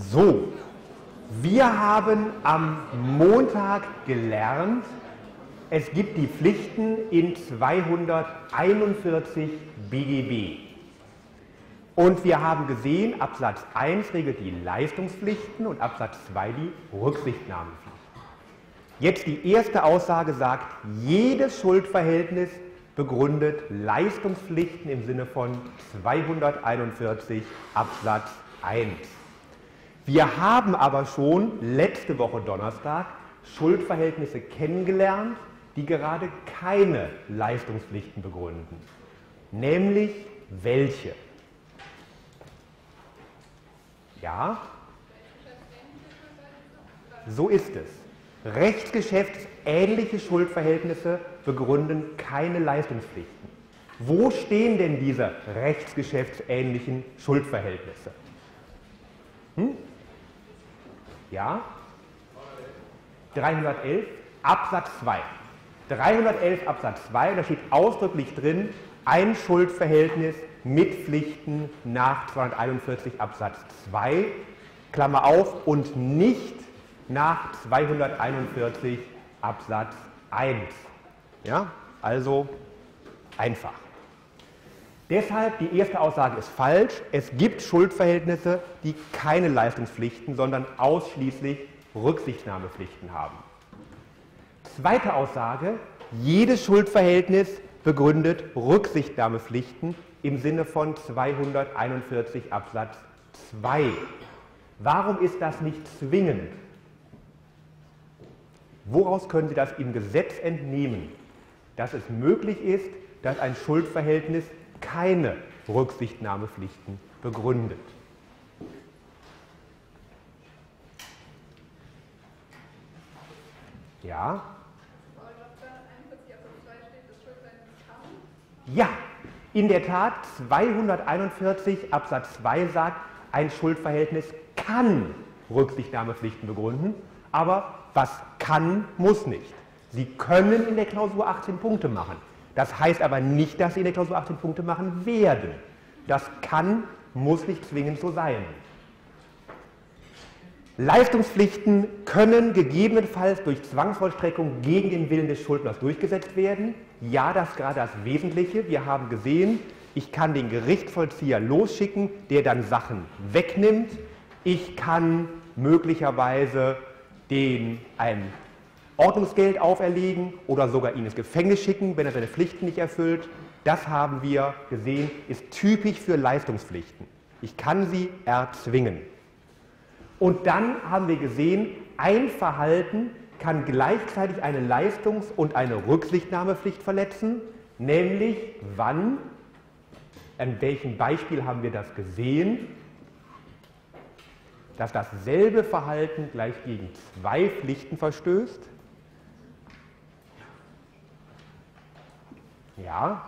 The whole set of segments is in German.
So, wir haben am Montag gelernt, es gibt die Pflichten in 241 BGB. Und wir haben gesehen, Absatz 1 regelt die Leistungspflichten und Absatz 2 die Rücksichtnahmepflicht. Jetzt die erste Aussage sagt, jedes Schuldverhältnis begründet Leistungspflichten im Sinne von 241 Absatz 1. Wir haben aber schon letzte Woche Donnerstag Schuldverhältnisse kennengelernt, die gerade keine Leistungspflichten begründen. Nämlich welche? Ja, so ist es. Rechtsgeschäftsähnliche Schuldverhältnisse begründen keine Leistungspflichten. Wo stehen denn diese rechtsgeschäftsähnlichen Schuldverhältnisse? Ja? 311 Absatz 2. 311 Absatz 2, da steht ausdrücklich drin, ein Schuldverhältnis mit Pflichten nach 241 Absatz 2, Klammer auf, und nicht nach 241 Absatz 1. Ja, also einfach. Deshalb die erste Aussage ist falsch. Es gibt Schuldverhältnisse, die keine Leistungspflichten, sondern ausschließlich Rücksichtnahmepflichten haben. Zweite Aussage, jedes Schuldverhältnis begründet Rücksichtnahmepflichten im Sinne von 241 Absatz 2. Warum ist das nicht zwingend? Woraus können Sie das im Gesetz entnehmen, dass es möglich ist, dass ein Schuldverhältnis keine Rücksichtnahmepflichten begründet? Ja? Ja, in der Tat, 241 Absatz 2 sagt, ein Schuldverhältnis kann Rücksichtnahmepflichten begründen, aber was kann, muss nicht. Sie können in der Klausur 18 Punkte machen. Das heißt aber nicht, dass Sie in der Klausur 18 Punkte machen werden. Das kann, muss nicht zwingend so sein. Leistungspflichten können gegebenenfalls durch Zwangsvollstreckung gegen den Willen des Schuldners durchgesetzt werden. Ja, das ist gerade das Wesentliche. Wir haben gesehen, ich kann den Gerichtsvollzieher losschicken, der dann Sachen wegnimmt. Ich kann möglicherweise ein Ordnungsgeld auferlegen oder sogar ihn ins Gefängnis schicken, wenn er seine Pflichten nicht erfüllt. Das haben wir gesehen, ist typisch für Leistungspflichten. Ich kann sie erzwingen. Und dann haben wir gesehen, ein Verhalten kann gleichzeitig eine Leistungs- und eine Rücksichtnahmepflicht verletzen, nämlich wann, an welchem Beispiel haben wir das gesehen, dass dasselbe Verhalten gleich gegen zwei Pflichten verstößt. Ja?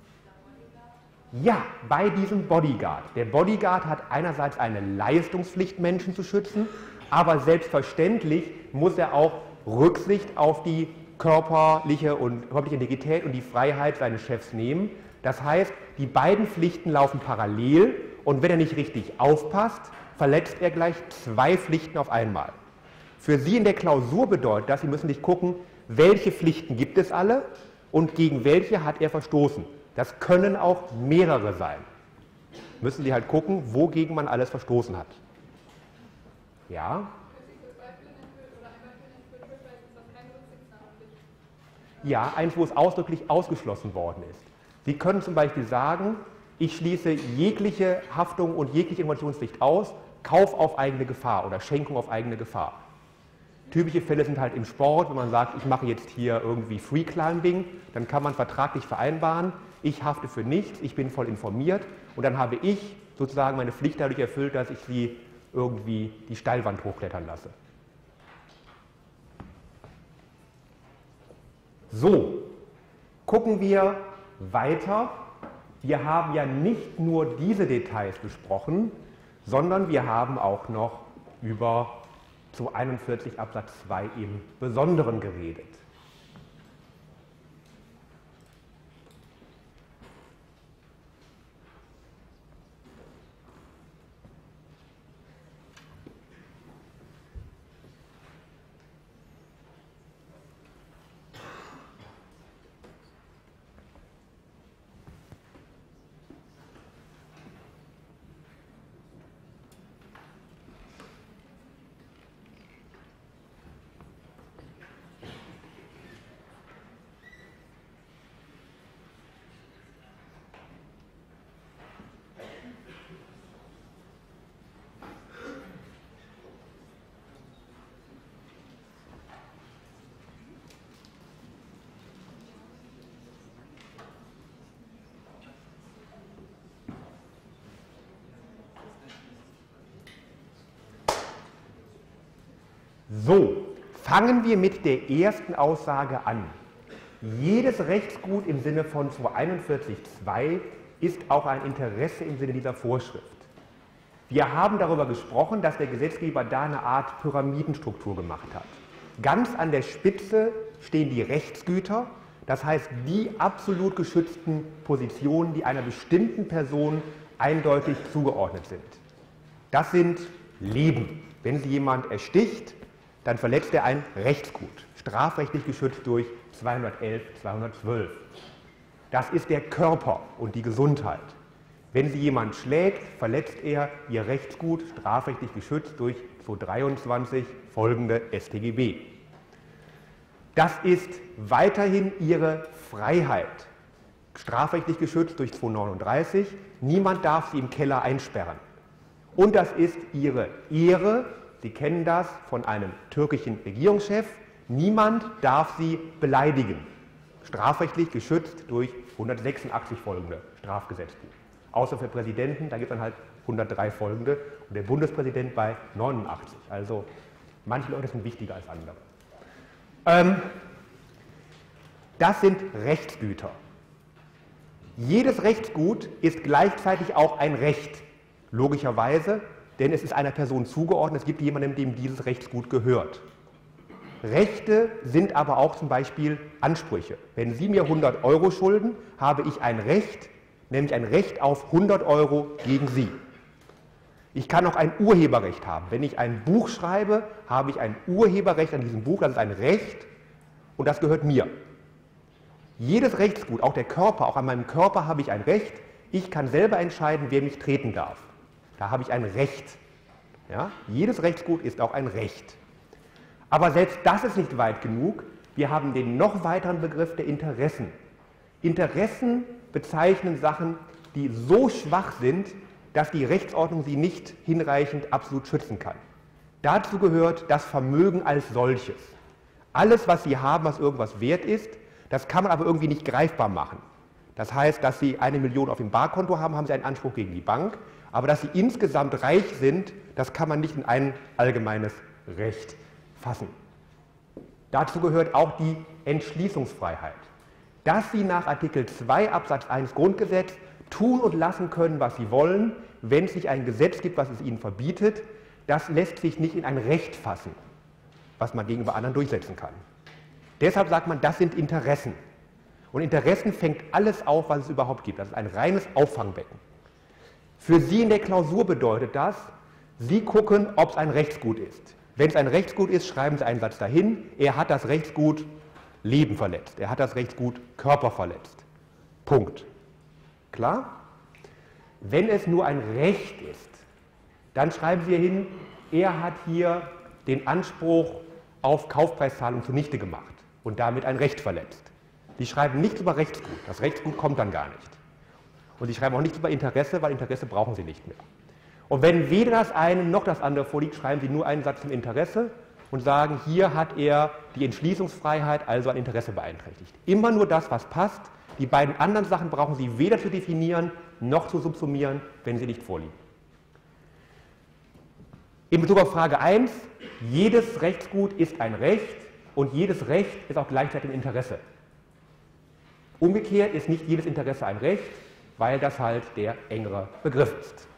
Ja, bei diesem Bodyguard. Der Bodyguard hat einerseits eine Leistungspflicht, Menschen zu schützen, aber selbstverständlich muss er auch Rücksicht auf die körperliche Integrität und die Freiheit seines Chefs nehmen. Das heißt, die beiden Pflichten laufen parallel und wenn er nicht richtig aufpasst, verletzt er gleich zwei Pflichten auf einmal. Für Sie in der Klausur bedeutet das, Sie müssen nicht gucken, welche Pflichten gibt es alle und gegen welche hat er verstoßen. Das können auch mehrere sein. Müssen Sie halt gucken, wogegen man alles verstoßen hat. Ja? Ja, eins, wo es ausdrücklich ausgeschlossen worden ist. Sie können zum Beispiel sagen, ich schließe jegliche Haftung und jegliche Informationspflicht aus, Kauf auf eigene Gefahr oder Schenkung auf eigene Gefahr. Typische Fälle sind halt im Sport, wenn man sagt, ich mache jetzt hier irgendwie Free Climbing, dann kann man vertraglich vereinbaren, ich hafte für nichts, ich bin voll informiert und dann habe ich sozusagen meine Pflicht dadurch erfüllt, dass ich sie irgendwie die Steilwand hochklettern lasse. So, gucken wir weiter. Wir haben ja nicht nur diese Details besprochen, sondern wir haben auch noch über 241 Absatz 2 im Besonderen geredet. So, fangen wir mit der ersten Aussage an. Jedes Rechtsgut im Sinne von 241.2 ist auch ein Interesse im Sinne dieser Vorschrift. Wir haben darüber gesprochen, dass der Gesetzgeber da eine Art Pyramidenstruktur gemacht hat. Ganz an der Spitze stehen die Rechtsgüter, das heißt die absolut geschützten Positionen, die einer bestimmten Person eindeutig zugeordnet sind. Das sind Leben. Wenn Sie jemand ersticht, dann verletzt er ein Rechtsgut, strafrechtlich geschützt durch 211, 212. Das ist der Körper und die Gesundheit. Wenn Sie jemand schlägt, verletzt er Ihr Rechtsgut, strafrechtlich geschützt durch 223 folgende StGB. Das ist weiterhin Ihre Freiheit, strafrechtlich geschützt durch 239. Niemand darf Sie im Keller einsperren. Und das ist Ihre Ehre, Sie kennen das von einem türkischen Regierungschef, niemand darf Sie beleidigen, strafrechtlich geschützt durch 186 folgende Strafgesetzbuch. Außer für Präsidenten, da gibt es dann halt 103 folgende und der Bundespräsident bei 89. Also manche Leute sind wichtiger als andere. Das sind Rechtsgüter. Jedes Rechtsgut ist gleichzeitig auch ein Recht, logischerweise, denn es ist einer Person zugeordnet, es gibt jemanden, dem dieses Rechtsgut gehört. Rechte sind aber auch zum Beispiel Ansprüche. Wenn Sie mir 100 € schulden, habe ich ein Recht, nämlich ein Recht auf 100 € gegen Sie. Ich kann auch ein Urheberrecht haben. Wenn ich ein Buch schreibe, habe ich ein Urheberrecht an diesem Buch, das ist ein Recht und das gehört mir. Jedes Rechtsgut, auch der Körper, auch an meinem Körper habe ich ein Recht. Ich kann selber entscheiden, wer mich treten darf. Da habe ich ein Recht. Ja? Jedes Rechtsgut ist auch ein Recht. Aber selbst das ist nicht weit genug. Wir haben den noch weiteren Begriff der Interessen. Interessen bezeichnen Sachen, die so schwach sind, dass die Rechtsordnung sie nicht hinreichend absolut schützen kann. Dazu gehört das Vermögen als solches. Alles, was Sie haben, was irgendwas wert ist, das kann man aber irgendwie nicht greifbar machen. Das heißt, dass Sie 1 Million auf dem Barkonto haben, haben Sie einen Anspruch gegen die Bank. Aber dass Sie insgesamt reich sind, das kann man nicht in ein allgemeines Recht fassen. Dazu gehört auch die Entschließungsfreiheit. Dass Sie nach Artikel 2 Absatz 1 Grundgesetz tun und lassen können, was Sie wollen, wenn es nicht ein Gesetz gibt, was es Ihnen verbietet, das lässt sich nicht in ein Recht fassen, was man gegenüber anderen durchsetzen kann. Deshalb sagt man, das sind Interessen. Und Interessen fängt alles auf, was es überhaupt gibt. Das ist ein reines Auffangbecken. Für Sie in der Klausur bedeutet das, Sie gucken, ob es ein Rechtsgut ist. Wenn es ein Rechtsgut ist, schreiben Sie einen Satz dahin, er hat das Rechtsgut Leben verletzt, er hat das Rechtsgut Körper verletzt. Punkt. Klar? Wenn es nur ein Recht ist, dann schreiben Sie hin, er hat hier den Anspruch auf Kaufpreiszahlung zunichte gemacht und damit ein Recht verletzt. Sie schreiben nichts über Rechtsgut, das Rechtsgut kommt dann gar nicht. Und Sie schreiben auch nichts über Interesse, weil Interesse brauchen Sie nicht mehr. Und wenn weder das eine noch das andere vorliegt, schreiben Sie nur einen Satz zum Interesse und sagen, hier hat er die Entschließungsfreiheit, also ein Interesse beeinträchtigt. Immer nur das, was passt. Die beiden anderen Sachen brauchen Sie weder zu definieren noch zu subsumieren, wenn sie nicht vorliegen. In Bezug auf Frage 1, jedes Rechtsgut ist ein Recht und jedes Recht ist auch gleichzeitig ein Interesse. Umgekehrt ist nicht jedes Interesse ein Recht, weil das halt der engere Begriff ist.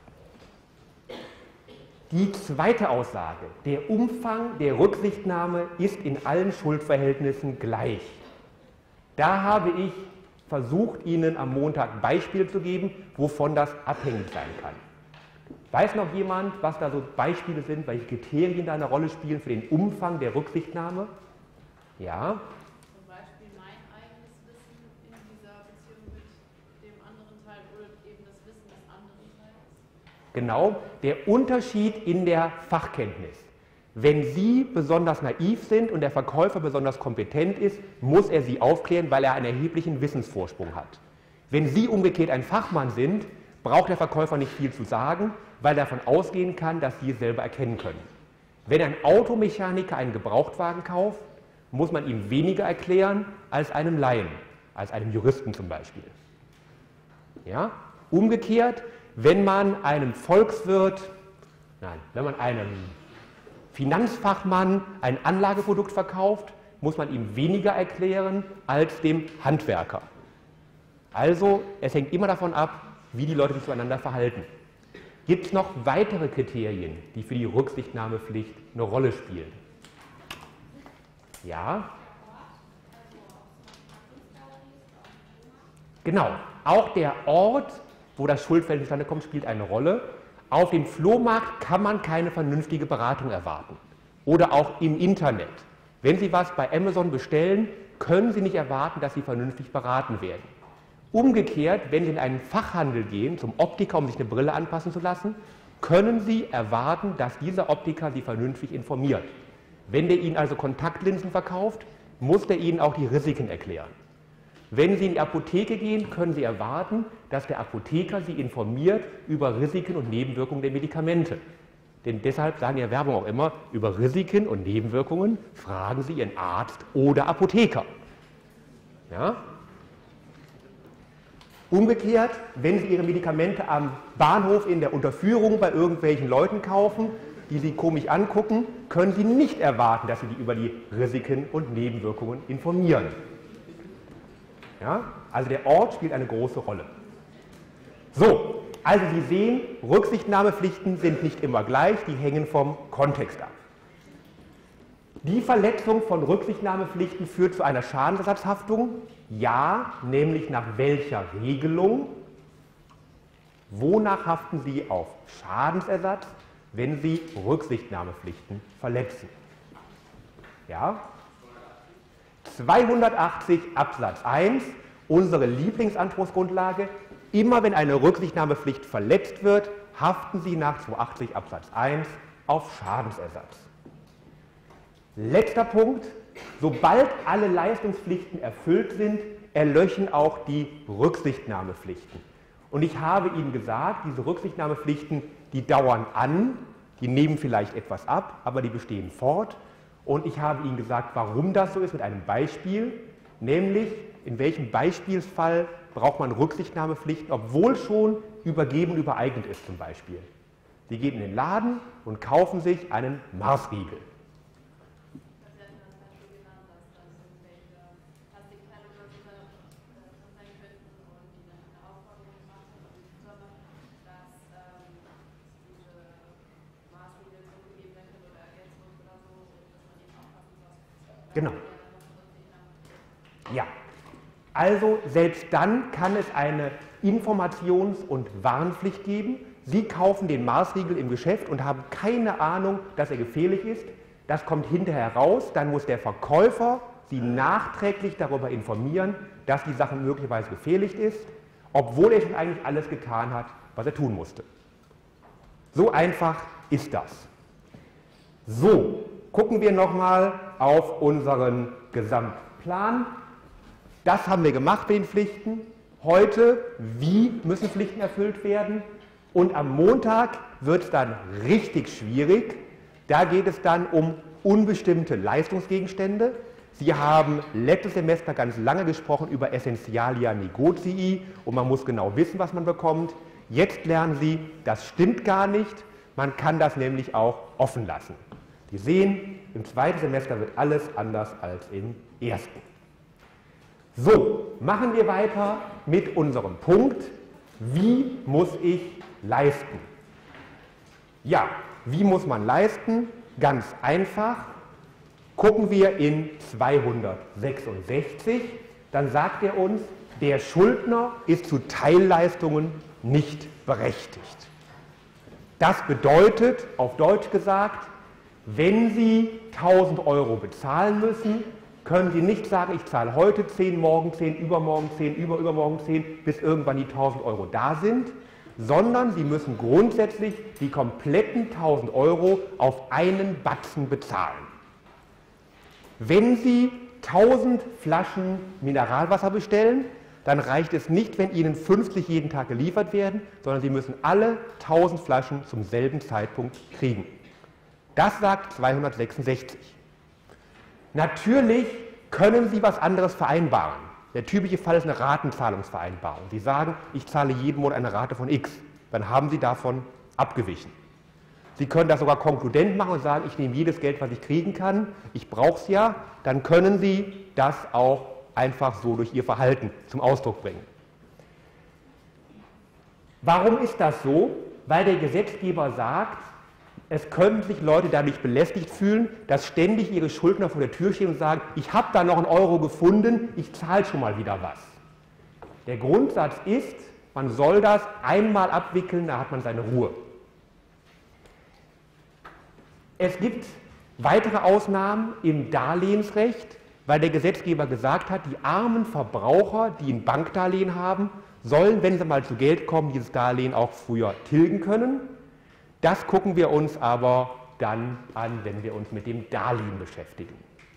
Die zweite Aussage, der Umfang der Rücksichtnahme ist in allen Schuldverhältnissen gleich. Da habe ich versucht, Ihnen am Montag Beispiele zu geben, wovon das abhängig sein kann. Weiß noch jemand, was da so Beispiele sind, welche Kriterien da eine Rolle spielen für den Umfang der Rücksichtnahme? Ja? Zum Beispiel mein eigenes Wissen in dieser Beziehung mit dem anderen Teil oder eben das Wissen des anderen Teils? Genau, der Unterschied in der Fachkenntnis. Wenn Sie besonders naiv sind und der Verkäufer besonders kompetent ist, muss er Sie aufklären, weil er einen erheblichen Wissensvorsprung hat. Wenn Sie umgekehrt ein Fachmann sind, braucht der Verkäufer nicht viel zu sagen, weil er davon ausgehen kann, dass Sie es selber erkennen können. Wenn ein Automechaniker einen Gebrauchtwagen kauft, muss man ihm weniger erklären als einem Laien, als einem Juristen zum Beispiel. Ja? Umgekehrt, wenn man einem Volkswirt, wenn man einem Finanzfachmann ein Anlageprodukt verkauft, muss man ihm weniger erklären als dem Handwerker. Also es hängt immer davon ab, wie die Leute sich zueinander verhalten. Gibt es noch weitere Kriterien, die für die Rücksichtnahmepflicht eine Rolle spielen? Ja? Genau, auch der Ort, wo das Schuldverhältnis zustande kommt, spielt eine Rolle. Auf dem Flohmarkt kann man keine vernünftige Beratung erwarten. Oder auch im Internet. Wenn Sie was bei Amazon bestellen, können Sie nicht erwarten, dass Sie vernünftig beraten werden. Umgekehrt, wenn Sie in einen Fachhandel gehen, zum Optiker, um sich eine Brille anpassen zu lassen, können Sie erwarten, dass dieser Optiker Sie vernünftig informiert. Wenn der Ihnen also Kontaktlinsen verkauft, muss der Ihnen auch die Risiken erklären. Wenn Sie in die Apotheke gehen, können Sie erwarten, dass der Apotheker Sie informiert über Risiken und Nebenwirkungen der Medikamente. Denn deshalb sagen die Werbung auch immer, über Risiken und Nebenwirkungen fragen Sie Ihren Arzt oder Apotheker. Ja? Umgekehrt, wenn Sie Ihre Medikamente am Bahnhof in der Unterführung bei irgendwelchen Leuten kaufen, die Sie komisch angucken, können Sie nicht erwarten, dass Sie die über die Risiken und Nebenwirkungen informieren. Ja? Also der Ort spielt eine große Rolle. So, also Sie sehen, Rücksichtnahmepflichten sind nicht immer gleich, die hängen vom Kontext ab. Die Verletzung von Rücksichtnahmepflichten führt zu einer Schadensersatzhaftung. Ja, nämlich nach welcher Regelung? Wonach haften Sie auf Schadensersatz, wenn Sie Rücksichtnahmepflichten verletzen? Ja? 280 Absatz 1, unsere Lieblingsanspruchsgrundlage. Immer wenn eine Rücksichtnahmepflicht verletzt wird, haften Sie nach 280 Absatz 1 auf Schadensersatz. Letzter Punkt. Sobald alle Leistungspflichten erfüllt sind, erlöschen auch die Rücksichtnahmepflichten. Und ich habe Ihnen gesagt, diese Rücksichtnahmepflichten, die dauern an, die nehmen vielleicht etwas ab, aber die bestehen fort. Und ich habe Ihnen gesagt, warum das so ist mit einem Beispiel, nämlich in welchem Beispielsfall braucht man Rücksichtnahmepflichten, obwohl schon übergeben und übereignet ist zum Beispiel. Sie gehen in den Laden und kaufen sich einen Marsriegel. Genau. Ja, also selbst dann kann es eine Informations- und Warnpflicht geben. Sie kaufen den Marsriegel im Geschäft und haben keine Ahnung, dass er gefährlich ist. Das kommt hinterher raus, dann muss der Verkäufer Sie nachträglich darüber informieren, dass die Sache möglicherweise gefährlich ist, obwohl er schon eigentlich alles getan hat, was er tun musste. So einfach ist das. So, gucken wir nochmal auf unseren Gesamtplan. Das haben wir gemacht mit den Pflichten. Heute, wie müssen Pflichten erfüllt werden? Und am Montag wird es dann richtig schwierig. Da geht es dann um unbestimmte Leistungsgegenstände. Sie haben letztes Semester ganz lange gesprochen über Essentialia Negotii und man muss genau wissen, was man bekommt. Jetzt lernen Sie, das stimmt gar nicht. Man kann das nämlich auch offen lassen. Sie sehen, im zweiten Semester wird alles anders als im ersten. So, machen wir weiter mit unserem Punkt, wie muss ich leisten? Ja, wie muss man leisten? Ganz einfach. Gucken wir in 266, dann sagt er uns, der Schuldner ist zu Teilleistungen nicht berechtigt. Das bedeutet, auf Deutsch gesagt, wenn Sie 1.000 Euro bezahlen müssen, können Sie nicht sagen, ich zahle heute 10, morgen 10, übermorgen 10, übermorgen 10, bis irgendwann die 1.000 Euro da sind, sondern Sie müssen grundsätzlich die kompletten 1.000 Euro auf einen Batzen bezahlen. Wenn Sie 1.000 Flaschen Mineralwasser bestellen, dann reicht es nicht, wenn Ihnen 50 jeden Tag geliefert werden, sondern Sie müssen alle 1.000 Flaschen zum selben Zeitpunkt kriegen. Das sagt 266. Natürlich können Sie was anderes vereinbaren. Der typische Fall ist eine Ratenzahlungsvereinbarung. Sie sagen, ich zahle jeden Monat eine Rate von X. Dann haben Sie davon abgewichen. Sie können das sogar konkludent machen und sagen, ich nehme jedes Geld, was ich kriegen kann, ich brauche es ja, dann können Sie das auch einfach so durch Ihr Verhalten zum Ausdruck bringen. Warum ist das so? Weil der Gesetzgeber sagt, es können sich Leute dadurch belästigt fühlen, dass ständig ihre Schuldner vor der Tür stehen und sagen, ich habe da noch einen Euro gefunden, ich zahle schon mal wieder was. Der Grundsatz ist, man soll das einmal abwickeln, da hat man seine Ruhe. Es gibt weitere Ausnahmen im Darlehensrecht, weil der Gesetzgeber gesagt hat, die armen Verbraucher, die ein Bankdarlehen haben, sollen, wenn sie mal zu Geld kommen, dieses Darlehen auch früher tilgen können. Das gucken wir uns aber dann an, wenn wir uns mit dem Darlehen beschäftigen.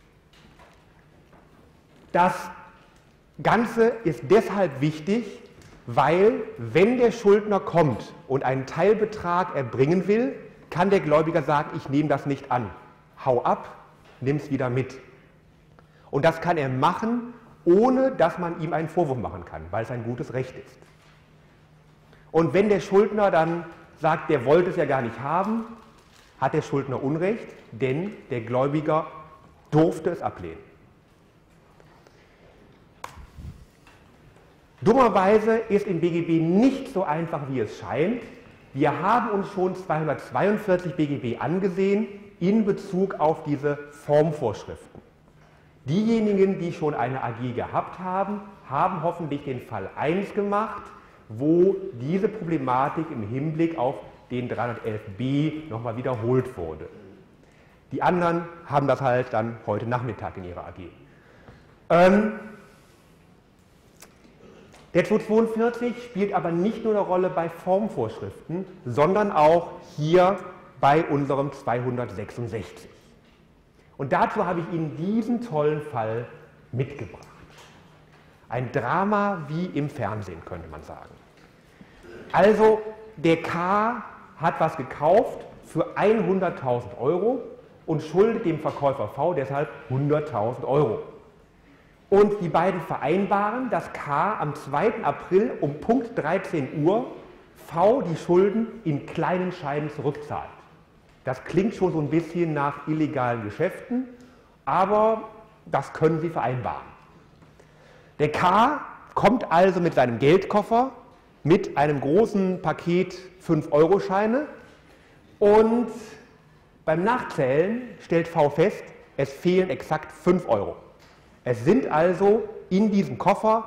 Das Ganze ist deshalb wichtig, weil, wenn der Schuldner kommt und einen Teilbetrag erbringen will, kann der Gläubiger sagen, ich nehme das nicht an. Hau ab, nimm es wieder mit. Und das kann er machen, ohne dass man ihm einen Vorwurf machen kann, weil es ein gutes Recht ist. Und wenn der Schuldner dann sagt, der wollte es ja gar nicht haben, hat der Schuldner Unrecht, denn der Gläubiger durfte es ablehnen. Dummerweise ist im BGB nicht so einfach, wie es scheint. Wir haben uns schon 242 BGB angesehen in Bezug auf diese Formvorschriften. Diejenigen, die schon eine AG gehabt haben, haben hoffentlich den Fall 1 gemacht, wo diese Problematik im Hinblick auf den 311b nochmal wiederholt wurde. Die anderen haben das halt dann heute Nachmittag in ihrer AG. Der 242 spielt aber nicht nur eine Rolle bei Formvorschriften, sondern auch hier bei unserem 266. Und dazu habe ich Ihnen diesen tollen Fall mitgebracht. Ein Drama wie im Fernsehen, könnte man sagen. Also, der K hat was gekauft für 100.000 Euro und schuldet dem Verkäufer V deshalb 100.000 Euro. Und die beiden vereinbaren, dass K am 2. April um Punkt 13 Uhr V die Schulden in kleinen Scheinen zurückzahlt. Das klingt schon so ein bisschen nach illegalen Geschäften, aber das können sie vereinbaren. Der K kommt also mit seinem Geldkoffer mit einem großen Paket 5-Euro-Scheine und beim Nachzählen stellt V fest, es fehlen exakt 5 Euro. Es sind also in diesem Koffer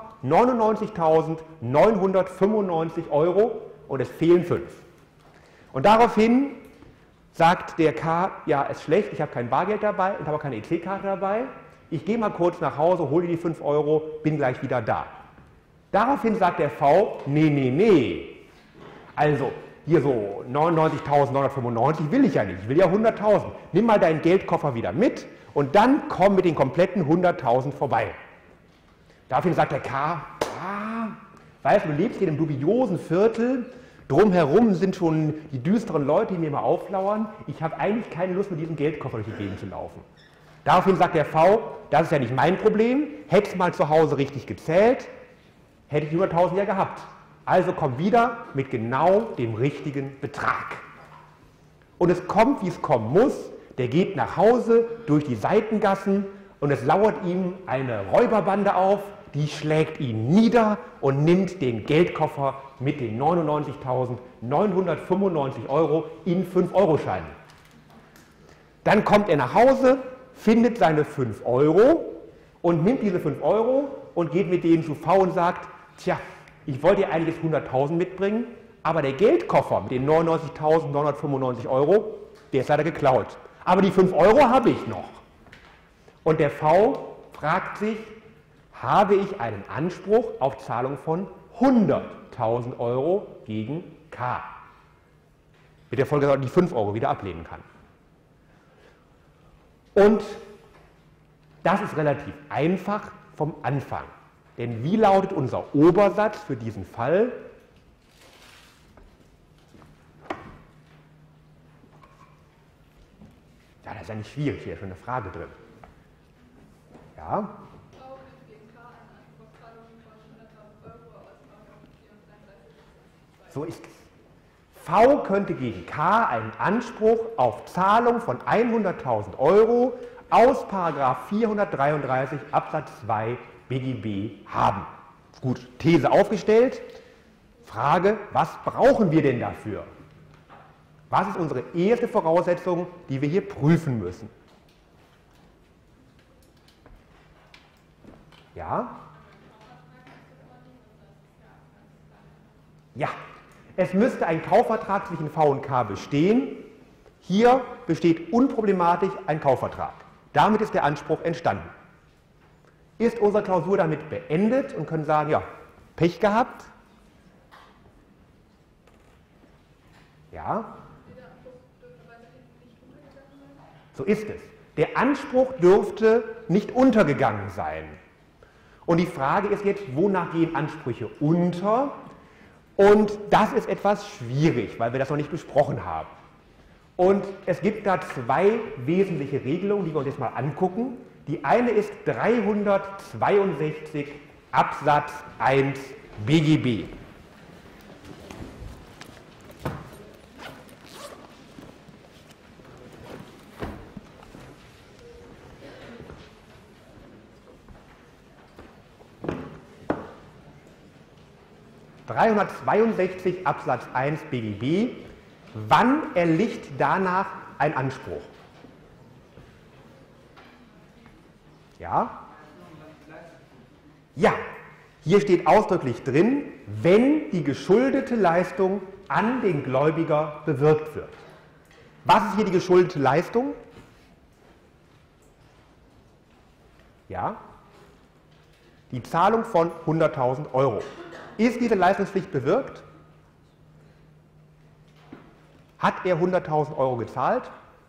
99.995 Euro und es fehlen 5. Und daraufhin sagt der K, ja, ist schlecht, ich habe kein Bargeld dabei und habe auch keine EC-Karte dabei. Ich gehe mal kurz nach Hause, hole die 5 Euro, bin gleich wieder da. Daraufhin sagt der V, nee. Also, hier so 99.995 will ich ja nicht, ich will ja 100.000. Nimm mal deinen Geldkoffer wieder mit und dann komm mit den kompletten 100.000 vorbei. Daraufhin sagt der K, weißt du, du lebst hier in einem dubiosen Viertel, drumherum sind schon die düsteren Leute, die mir mal auflauern. Ich habe eigentlich keine Lust, mit diesem Geldkoffer durch die Gegend zu laufen. Daraufhin sagt der V, das ist ja nicht mein Problem, hättest mal zu Hause richtig gezählt, hätte ich die 100.000 ja gehabt. Also komm wieder mit genau dem richtigen Betrag. Und es kommt, wie es kommen muss. Der geht nach Hause durch die Seitengassen und es lauert ihm eine Räuberbande auf, die schlägt ihn nieder und nimmt den Geldkoffer mit den 99.995 Euro in 5-Euro-Scheinen. Dann kommt er nach Hause, findet seine 5 Euro und nimmt diese 5 Euro und geht mit denen zu V und sagt, tja, ich wollte dir eigentlich 100.000 mitbringen, aber der Geldkoffer mit den 99.995 Euro, der ist leider geklaut. Aber die 5 Euro habe ich noch. Und der V fragt sich, habe ich einen Anspruch auf Zahlung von 100.000 Euro gegen K? Mit der Folge, dass er die 5 Euro wieder ablehnen kann. Und das ist relativ einfach vom Anfang. Denn wie lautet unser Obersatz für diesen Fall? Ja, das ist ja nicht schwierig, hier ist schon eine Frage drin. Ja? So ist es. V könnte gegen K einen Anspruch auf Zahlung von 100.000 € aus § 433 Absatz 2 BGB haben. Gut, These aufgestellt. Frage, was brauchen wir denn dafür? Was ist unsere erste Voraussetzung, die wir hier prüfen müssen? Ja? Ja, es müsste ein Kaufvertrag zwischen V und K bestehen. Hier besteht unproblematisch ein Kaufvertrag. Damit ist der Anspruch entstanden. Ist unsere Klausur damit beendet und können sagen, ja, Pech gehabt? Ja? So ist es. Der Anspruch dürfte nicht untergegangen sein. Und die Frage ist jetzt, wonach gehen Ansprüche unter? Und das ist etwas schwierig, weil wir das noch nicht besprochen haben. Und es gibt da zwei wesentliche Regelungen, die wir uns jetzt mal angucken. Die eine ist 362 Absatz 1 BGB. § 362 Absatz 1 BGB. Wann erliegt danach ein Anspruch? Ja? Ja, hier steht ausdrücklich drin, wenn die geschuldete Leistung an den Gläubiger bewirkt wird. Was ist hier die geschuldete Leistung? Ja? Die Zahlung von 100.000 €. Ist diese Leistungspflicht bewirkt? Hat er 100.000 € gezahlt?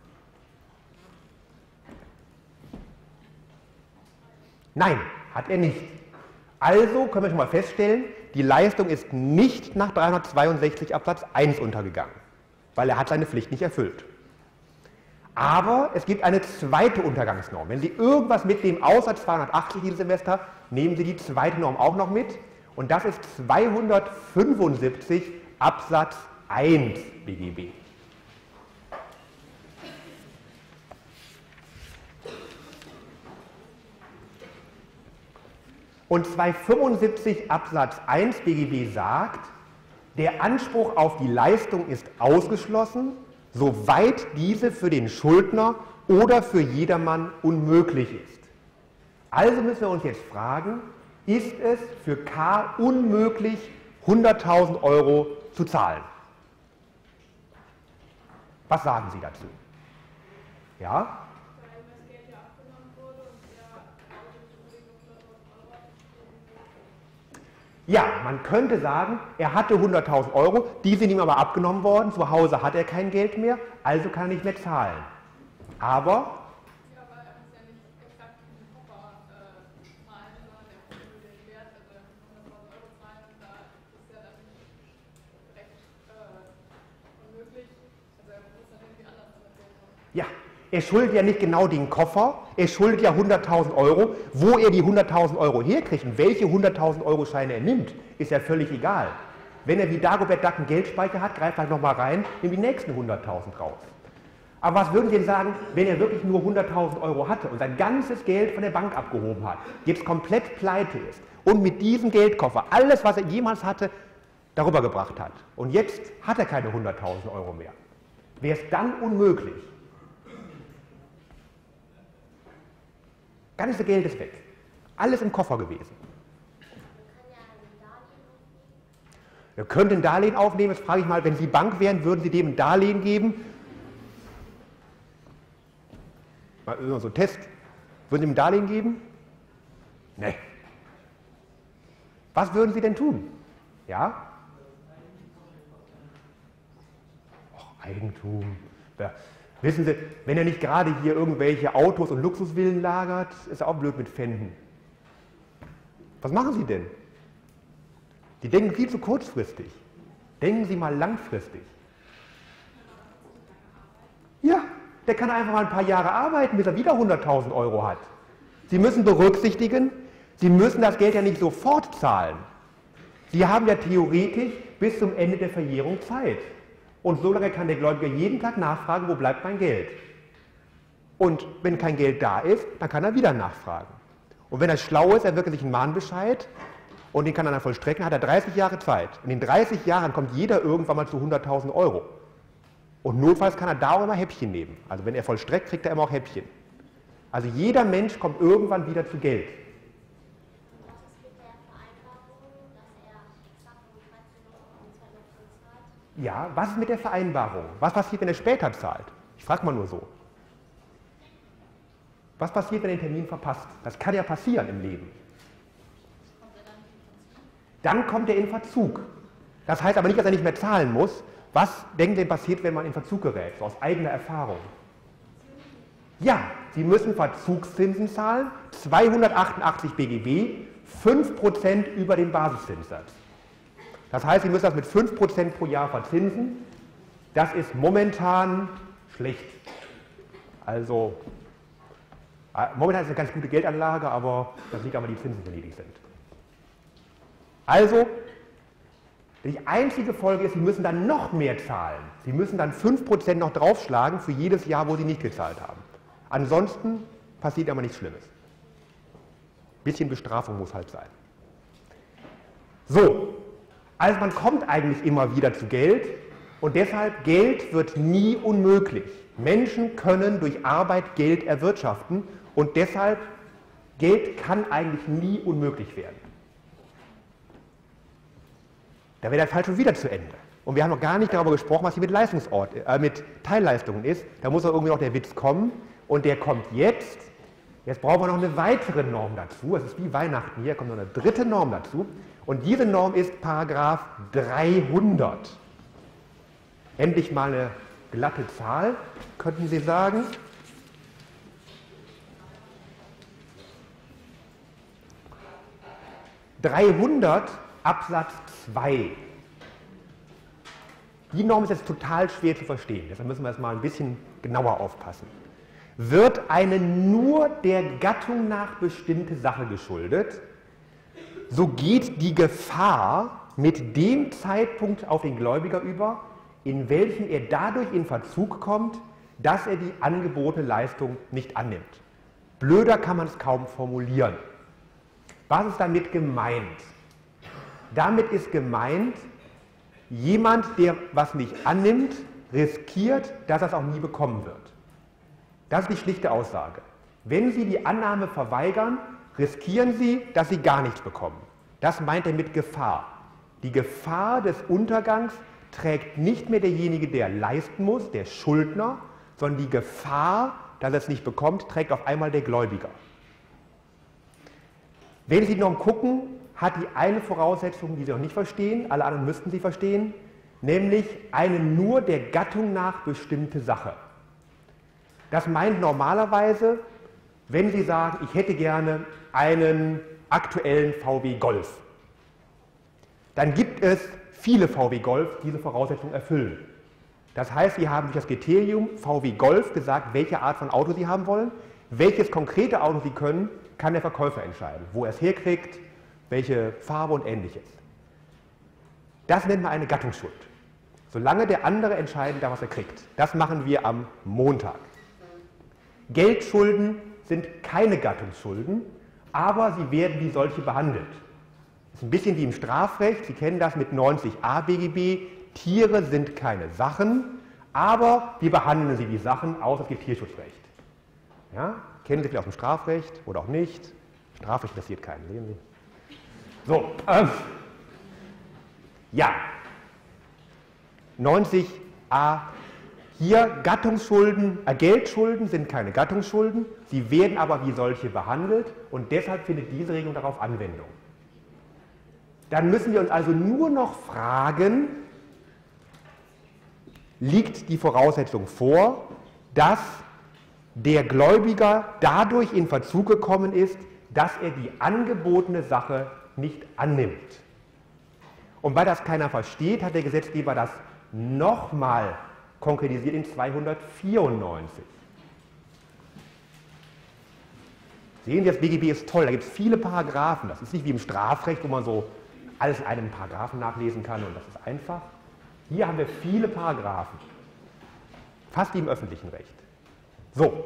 Nein, hat er nicht. Also können wir schon mal feststellen, die Leistung ist nicht nach 362 Absatz 1 untergegangen, weil er hat seine Pflicht nicht erfüllt. Aber es gibt eine zweite Untergangsnorm. Wenn Sie irgendwas mitnehmen außer 280 dieses Semester, nehmen Sie die zweite Norm auch noch mit. Und das ist 275 Absatz 1 BGB. Und 275 Absatz 1 BGB sagt, der Anspruch auf die Leistung ist ausgeschlossen, soweit diese für den Schuldner oder für jedermann unmöglich ist. Also müssen wir uns jetzt fragen, ist es für K unmöglich, 100.000 € zu zahlen? Was sagen Sie dazu? Ja? Ja, man könnte sagen, er hatte 100.000 €, die sind ihm aber abgenommen worden, zu Hause hat er kein Geld mehr, also kann er nicht mehr zahlen. Aber ja, er schuldet ja nicht genau den Koffer, er schuldet ja 100.000 €. Wo er die 100.000 € herkriegt und welche 100.000 € Scheine er nimmt, ist ja völlig egal. Wenn er wie Dagobert Duck einen Geldspeicher hat, greift er nochmal rein, nimmt die nächsten 100.000 raus. Aber was würden Sie denn sagen, wenn er wirklich nur 100.000 € hatte und sein ganzes Geld von der Bank abgehoben hat, jetzt komplett pleite ist und mit diesem Geldkoffer alles, was er jemals hatte, darüber gebracht hat und jetzt hat er keine 100.000 € mehr? Wäre es dann unmöglich? Ganze Geld ist weg. Alles im Koffer gewesen. Er könnte ein Darlehen aufnehmen. Jetzt frage ich mal, wenn Sie Bank wären, würden Sie dem ein Darlehen geben? Mal so ein Test. Würden Sie ihm ein Darlehen geben? Nee. Was würden Sie denn tun? Ja? Och, Eigentum. Ja. Wissen Sie, wenn er nicht gerade hier irgendwelche Autos und Luxusvillen lagert, ist er auch blöd mit Pfänden. Was machen Sie denn? Die denken viel zu kurzfristig. Denken Sie mal langfristig. Ja, der kann einfach mal ein paar Jahre arbeiten, bis er wieder 100.000 € hat. Sie müssen berücksichtigen, Sie müssen das Geld ja nicht sofort zahlen. Sie haben ja theoretisch bis zum Ende der Verjährung Zeit. Und so lange kann der Gläubiger jeden Tag nachfragen, wo bleibt mein Geld? Und wenn kein Geld da ist, dann kann er wieder nachfragen. Und wenn er schlau ist, er wirkt sich einen Mahnbescheid und den kann er dann vollstrecken, hat er 30 Jahre Zeit. In den 30 Jahren kommt jeder irgendwann mal zu 100.000 Euro. Und notfalls kann er da auch immer Häppchen nehmen. Also wenn er vollstreckt, kriegt er immer auch Häppchen. Also jeder Mensch kommt irgendwann wieder zu Geld. Ja, was ist mit der Vereinbarung? Was passiert, wenn er später zahlt? Ich frage mal nur so. Was passiert, wenn er den Termin verpasst? Das kann ja passieren im Leben. Dann kommt er in Verzug. Das heißt aber nicht, dass er nicht mehr zahlen muss. Was denkt denn passiert, wenn man in Verzug gerät? So aus eigener Erfahrung. Ja, Sie müssen Verzugszinsen zahlen, 288 BGB, 5% über den Basiszinssatz. Das heißt, Sie müssen das mit 5% pro Jahr verzinsen. Das ist momentan schlecht. Also, momentan ist eine ganz gute Geldanlage, aber das liegt aber, die Zinsen so niedrig sind. Also, die einzige Folge ist, Sie müssen dann noch mehr zahlen. Sie müssen dann 5% noch draufschlagen für jedes Jahr, wo Sie nicht gezahlt haben. Ansonsten passiert aber nichts Schlimmes. Ein bisschen Bestrafung muss halt sein. So, also man kommt eigentlich immer wieder zu Geld und deshalb Geld wird nie unmöglich. Menschen können durch Arbeit Geld erwirtschaften und deshalb Geld kann eigentlich nie unmöglich werden. Da wäre der Fall schon wieder zu Ende. Und wir haben noch gar nicht darüber gesprochen, was hier mit Teilleistungen ist. Da muss auch irgendwie noch der Witz kommen. Und der kommt jetzt. Jetzt brauchen wir noch eine weitere Norm dazu. Es ist wie Weihnachten hier, kommt noch eine dritte Norm dazu. Und diese Norm ist Paragraph 300. Endlich mal eine glatte Zahl, könnten Sie sagen. (300) Absatz 2. Die Norm ist jetzt total schwer zu verstehen, deshalb müssen wir jetzt mal ein bisschen genauer aufpassen. Wird eine nur der Gattung nach bestimmte Sache geschuldet, so geht die Gefahr mit dem Zeitpunkt auf den Gläubiger über, in welchem er dadurch in Verzug kommt, dass er die angebotene Leistung nicht annimmt. Blöder kann man es kaum formulieren. Was ist damit gemeint? Damit ist gemeint, jemand, der was nicht annimmt, riskiert, dass er es auch nie bekommen wird. Das ist die schlichte Aussage. Wenn Sie die Annahme verweigern, riskieren Sie, dass Sie gar nichts bekommen. Das meint er mit Gefahr. Die Gefahr des Untergangs trägt nicht mehr derjenige, der leisten muss, der Schuldner, sondern die Gefahr, dass er es nicht bekommt, trägt auf einmal der Gläubiger. Wenn Sie die Norm gucken, hat die eine Voraussetzung, die Sie noch nicht verstehen, alle anderen müssten Sie verstehen, nämlich eine nur der Gattung nach bestimmte Sache. Das meint normalerweise, wenn Sie sagen, ich hätte gerne einen aktuellen VW Golf, dann gibt es viele VW Golf, die diese Voraussetzung erfüllen. Das heißt, Sie haben durch das Kriterium VW Golf gesagt, welche Art von Auto Sie haben wollen, welches konkrete Auto Sie können, kann der Verkäufer entscheiden, wo er es herkriegt, welche Farbe und Ähnliches. Das nennt man eine Gattungsschuld. Solange der andere entscheiden darf, was er kriegt. Das machen wir am Montag. Geldschulden sind keine Gattungsschulden, aber sie werden wie solche behandelt. Das ist ein bisschen wie im Strafrecht, Sie kennen das mit 90a BGB, Tiere sind keine Sachen, aber wir behandeln sie wie Sachen, außer es gibt Tierschutzrecht. Ja? Kennen Sie vielleicht aus dem Strafrecht oder auch nicht? Strafrecht interessiert keinen, sehen Sie? So, ja, 90a, hier Gattungsschulden, Geldschulden sind keine Gattungsschulden, sie werden aber wie solche behandelt und deshalb findet diese Regelung darauf Anwendung. Dann müssen wir uns also nur noch fragen, liegt die Voraussetzung vor, dass der Gläubiger dadurch in Verzug gekommen ist, dass er die angebotene Sache nicht annimmt. Und weil das keiner versteht, hat der Gesetzgeber das nochmal konkretisiert in 294. Sehen Sie, das BGB ist toll, da gibt es viele Paragraphen. Das ist nicht wie im Strafrecht, wo man so alles in einem Paragraphen nachlesen kann und das ist einfach. Hier haben wir viele Paragraphen, fast wie im öffentlichen Recht. So,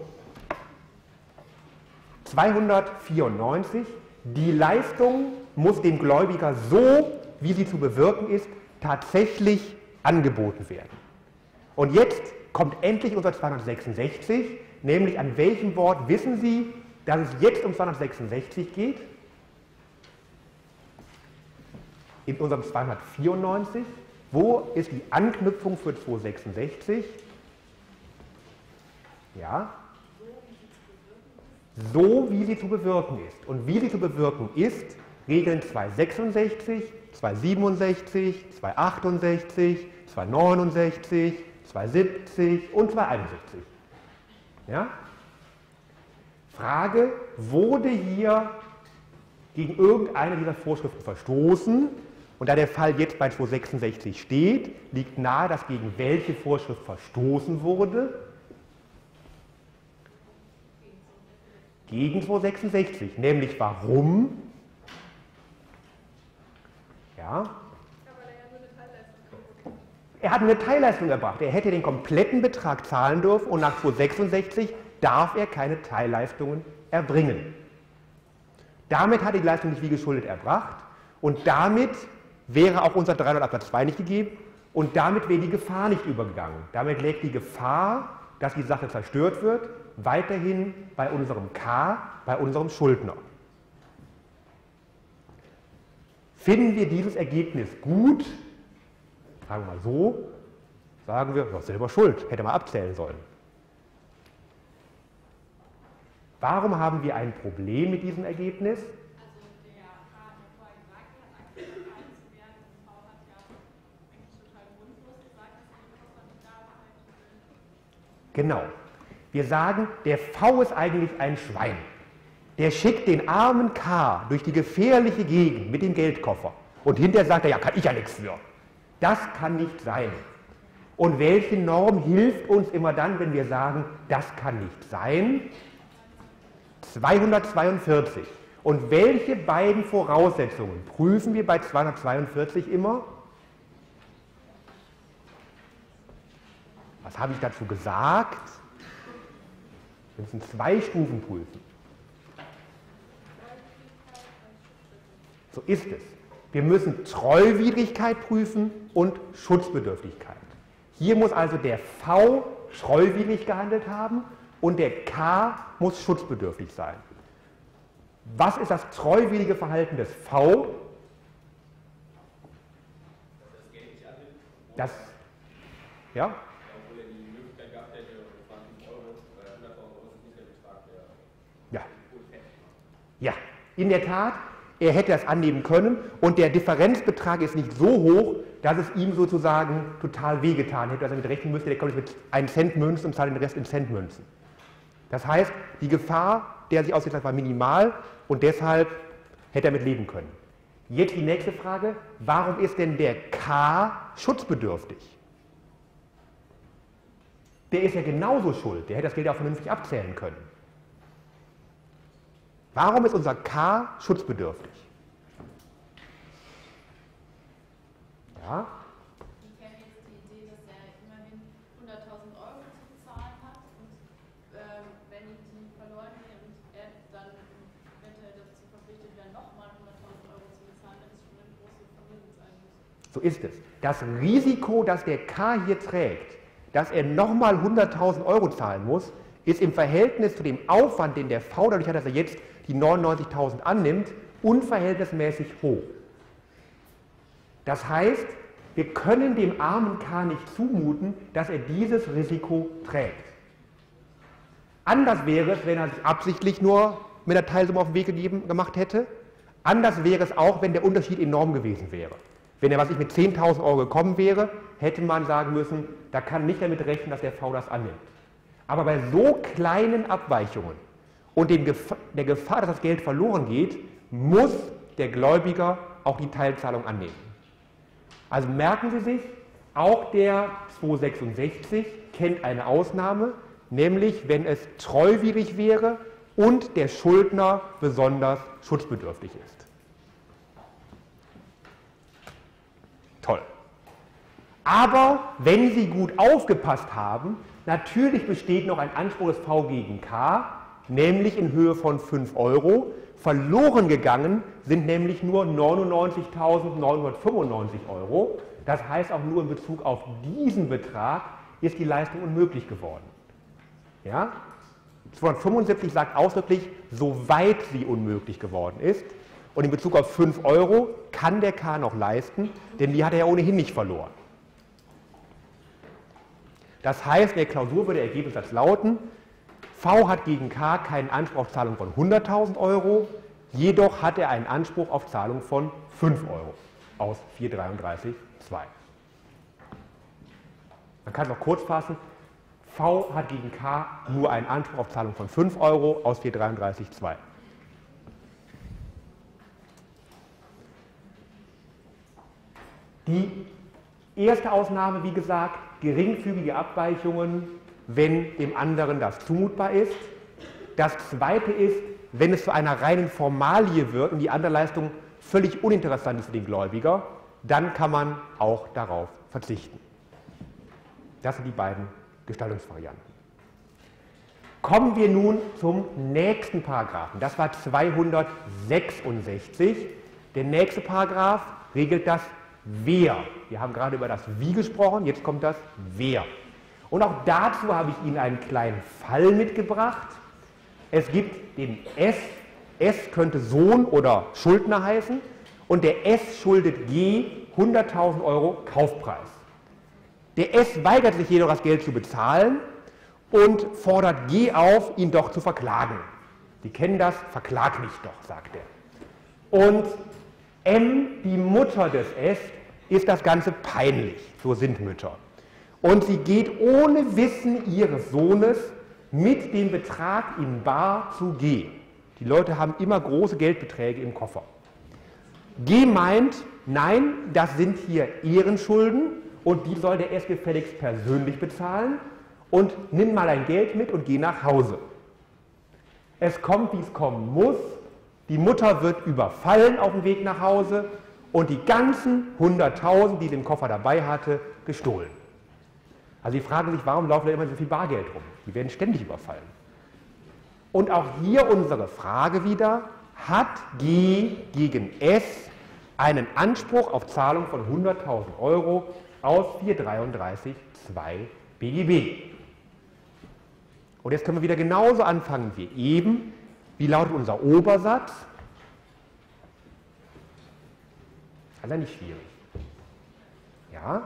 294, die Leistung muss dem Gläubiger so, wie sie zu bewirken ist, tatsächlich angeboten werden. Und jetzt kommt endlich unser 266, nämlich an welchem Wort wissen Sie, dass es jetzt um 266 geht? In unserem 294. Wo ist die Anknüpfung für 266? Ja? So, wie sie zu bewirken ist. Und wie sie zu bewirken ist, regeln 266, 267, 268, 269, 270 und 261. Ja? Frage, wurde hier gegen irgendeine dieser Vorschriften verstoßen? Und da der Fall jetzt bei 266 steht, liegt nahe, dass gegen welche Vorschrift verstoßen wurde? Gegen 266. Nämlich warum? Ja? Er hat eine Teilleistung erbracht. Er hätte den kompletten Betrag zahlen dürfen und nach 266 darf er keine Teilleistungen erbringen. Damit hat er die Leistung nicht wie geschuldet erbracht und damit wäre auch unser 300 Absatz 2 nicht gegeben und damit wäre die Gefahr nicht übergegangen. Damit lägt die Gefahr, dass die Sache zerstört wird, weiterhin bei unserem K, bei unserem Schuldner. Finden wir dieses Ergebnis gut? Sagen wir mal so, sagen wir, ja, selber schuld, hätte man abzählen sollen. Warum haben wir ein Problem mit diesem Ergebnis? Also der K hat ja vorher gesagt, er hat Angst, gefallen zu werden. Und Frau hat ja eigentlich total grundlos gesagt, dass er den Koffer nicht da behalten will. Genau. Wir sagen, der V ist eigentlich ein Schwein. Der schickt den armen K durch die gefährliche Gegend mit dem Geldkoffer. Und hinterher sagt er, ja, kann ich ja nichts für. Das kann nicht sein. Und welche Norm hilft uns immer dann, wenn wir sagen, das kann nicht sein? 242. Und welche beiden Voraussetzungen prüfen wir bei 242 immer? Was habe ich dazu gesagt? Wir müssen 2 Stufen prüfen. So ist es. Wir müssen Treuwidrigkeit prüfen und Schutzbedürftigkeit. Hier muss also der V treuwidrig gehandelt haben und der K muss schutzbedürftig sein. Was ist das treuwidrige Verhalten des V? Das, ja? Obwohl er die Möglichkeit gehabt hätte, 20 Euro, 100.000 Euro ist nicht der Betrag, der Ja. Ja, in der Tat, er hätte das annehmen können und der Differenzbetrag ist nicht so hoch, dass es ihm sozusagen total wehgetan hätte, dass er mit rechnen müsste, der kommt jetzt mit 1 Cent Münzen und zahlt den Rest in Centmünzen. Das heißt, die Gefahr, der sich ausgesetzt hat, war minimal und deshalb hätte er mit leben können. Jetzt die nächste Frage, warum ist denn der K schutzbedürftig? Der ist ja genauso schuld, der hätte das Geld ja auch vernünftig abzählen können. Warum ist unser K schutzbedürftig? Ja? Ich kenne jetzt die Idee, dass er immerhin 100.000 Euro zu bezahlen hat und wenn die verloren wären und er dann eventuell dazu verpflichtet wäre, nochmal 100.000 Euro zu bezahlen, dann ist schon eine große Vermögen sein muss. So ist es. Das Risiko, das der K hier trägt, dass er nochmal 100.000 Euro zahlen muss, ist im Verhältnis zu dem Aufwand, den der V dadurch hat, dass er jetzt die 99.000 annimmt, unverhältnismäßig hoch. Das heißt, wir können dem armen K nicht zumuten, dass er dieses Risiko trägt. Anders wäre es, wenn er sich absichtlich nur mit der Teilsumme auf den Weg gemacht hätte. Anders wäre es auch, wenn der Unterschied enorm gewesen wäre. Wenn er, was ich, mit 10.000 Euro gekommen wäre, hätte man sagen müssen, da kann nicht damit rechnen, dass der V das annimmt. Aber bei so kleinen Abweichungen und der Gefahr, dass das Geld verloren geht, muss der Gläubiger auch die Teilzahlung annehmen. Also merken Sie sich, auch der 266 kennt eine Ausnahme, nämlich wenn es treuwidrig wäre und der Schuldner besonders schutzbedürftig ist. Toll. Aber wenn Sie gut aufgepasst haben, natürlich besteht noch ein Anspruch des V gegen K, nämlich in Höhe von 5 €. Verloren gegangen sind nämlich nur 99.995 €. Das heißt, auch nur in Bezug auf diesen Betrag ist die Leistung unmöglich geworden. Ja? 275 sagt ausdrücklich, soweit sie unmöglich geworden ist. Und in Bezug auf 5 € kann der K noch leisten, denn die hat er ja ohnehin nicht verloren. Das heißt, in der Klausur würde der Ergebnissatz lauten, V hat gegen K keinen Anspruch auf Zahlung von 100.000 €, jedoch hat er einen Anspruch auf Zahlung von 5 € aus 433(2). Man kann es noch kurz fassen, V hat gegen K nur einen Anspruch auf Zahlung von 5 € aus 433(2). Die erste Ausnahme, wie gesagt, geringfügige Abweichungen, wenn dem anderen das zumutbar ist. Das zweite ist, wenn es zu einer reinen Formalie wird und die andere Leistung völlig uninteressant ist für den Gläubiger, dann kann man auch darauf verzichten. Das sind die beiden Gestaltungsvarianten. Kommen wir nun zum nächsten Paragraphen. Das war 266. Der nächste Paragraph regelt das Wer. Wir haben gerade über das Wie gesprochen, jetzt kommt das Wer. Und auch dazu habe ich Ihnen einen kleinen Fall mitgebracht. Es gibt den S. S könnte Sohn oder Schuldner heißen und der S schuldet G 100.000 € Kaufpreis. Der S weigert sich jedoch, das Geld zu bezahlen und fordert G auf, ihn doch zu verklagen. Sie kennen das, verklag mich doch, sagt er. Und M, die Mutter des S, ist das Ganze peinlich, so sind Mütter. Und sie geht ohne Wissen ihres Sohnes mit dem Betrag in bar zu G. Die Leute haben immer große Geldbeträge im Koffer. G meint, nein, das sind hier Ehrenschulden und die soll der S gefälligst persönlich bezahlen und nimm mal dein Geld mit und geh nach Hause. Es kommt, wie es kommen muss. Die Mutter wird überfallen auf dem Weg nach Hause und die ganzen 100.000, die sie im Koffer dabei hatte, gestohlen. Also Sie fragen sich, warum laufen da immer so viel Bargeld rum? Die werden ständig überfallen. Und auch hier unsere Frage wieder, hat G gegen S einen Anspruch auf Zahlung von 100.000 € aus 433(2) BGB? Und jetzt können wir wieder genauso anfangen wie eben. Wie lautet unser Obersatz? Also nicht schwierig. Ja?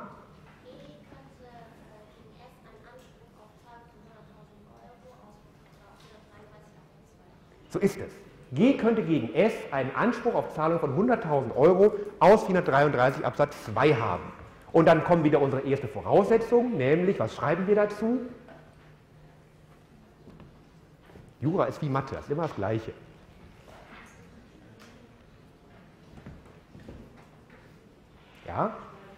So ist es. G könnte gegen S einen Anspruch auf Zahlung von 100.000 € aus 433 Absatz 2 haben. Und dann kommt wieder unsere erste Voraussetzung, nämlich, was schreiben wir dazu? Jura ist wie Mathe, das ist immer das Gleiche. Ja?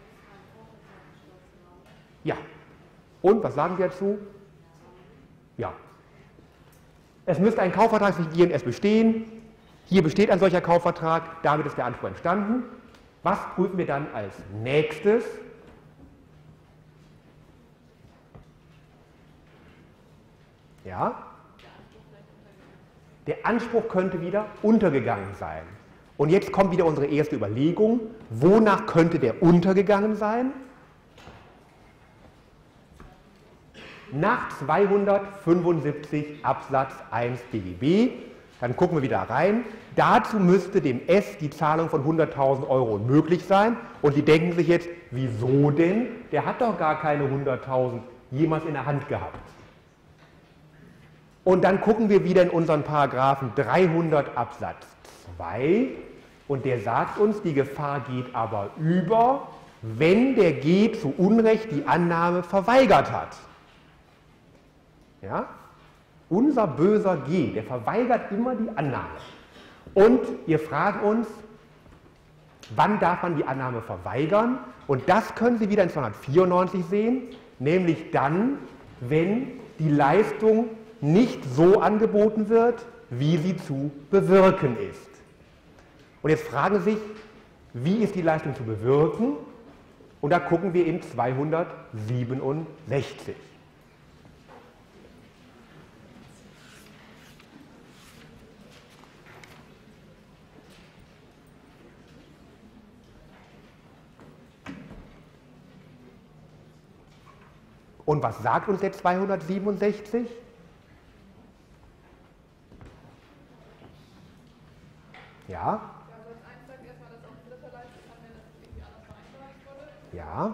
Ja. Und, was sagen wir dazu? Ja. Es müsste ein Kaufvertrag zwischen G und S bestehen. Hier besteht ein solcher Kaufvertrag, damit ist der Anspruch entstanden. Was prüfen wir dann als nächstes? Ja? Der Anspruch könnte wieder untergegangen sein. Und jetzt kommt wieder unsere erste Überlegung. Wonach könnte der untergegangen sein? Nach 275 Absatz 1 BGB. Dann gucken wir wieder rein. Dazu müsste dem S die Zahlung von 100.000 € möglich sein. Und Sie denken sich jetzt, wieso denn? Der hat doch gar keine 100.000 jemals in der Hand gehabt. Und dann gucken wir wieder in unseren Paragraphen 300 Absatz 2 und der sagt uns, die Gefahr geht aber über, wenn der G zu Unrecht die Annahme verweigert hat. Ja? Unser böser G, der verweigert immer die Annahme. Und wir fragen uns, wann darf man die Annahme verweigern? Und das können Sie wieder in 294 sehen, nämlich dann, wenn die Leistung nicht so angeboten wird, wie sie zu bewirken ist. Und jetzt fragen Sie sich, wie ist die Leistung zu bewirken? Und da gucken wir in 267. Und was sagt uns der 267? Ja? Ja.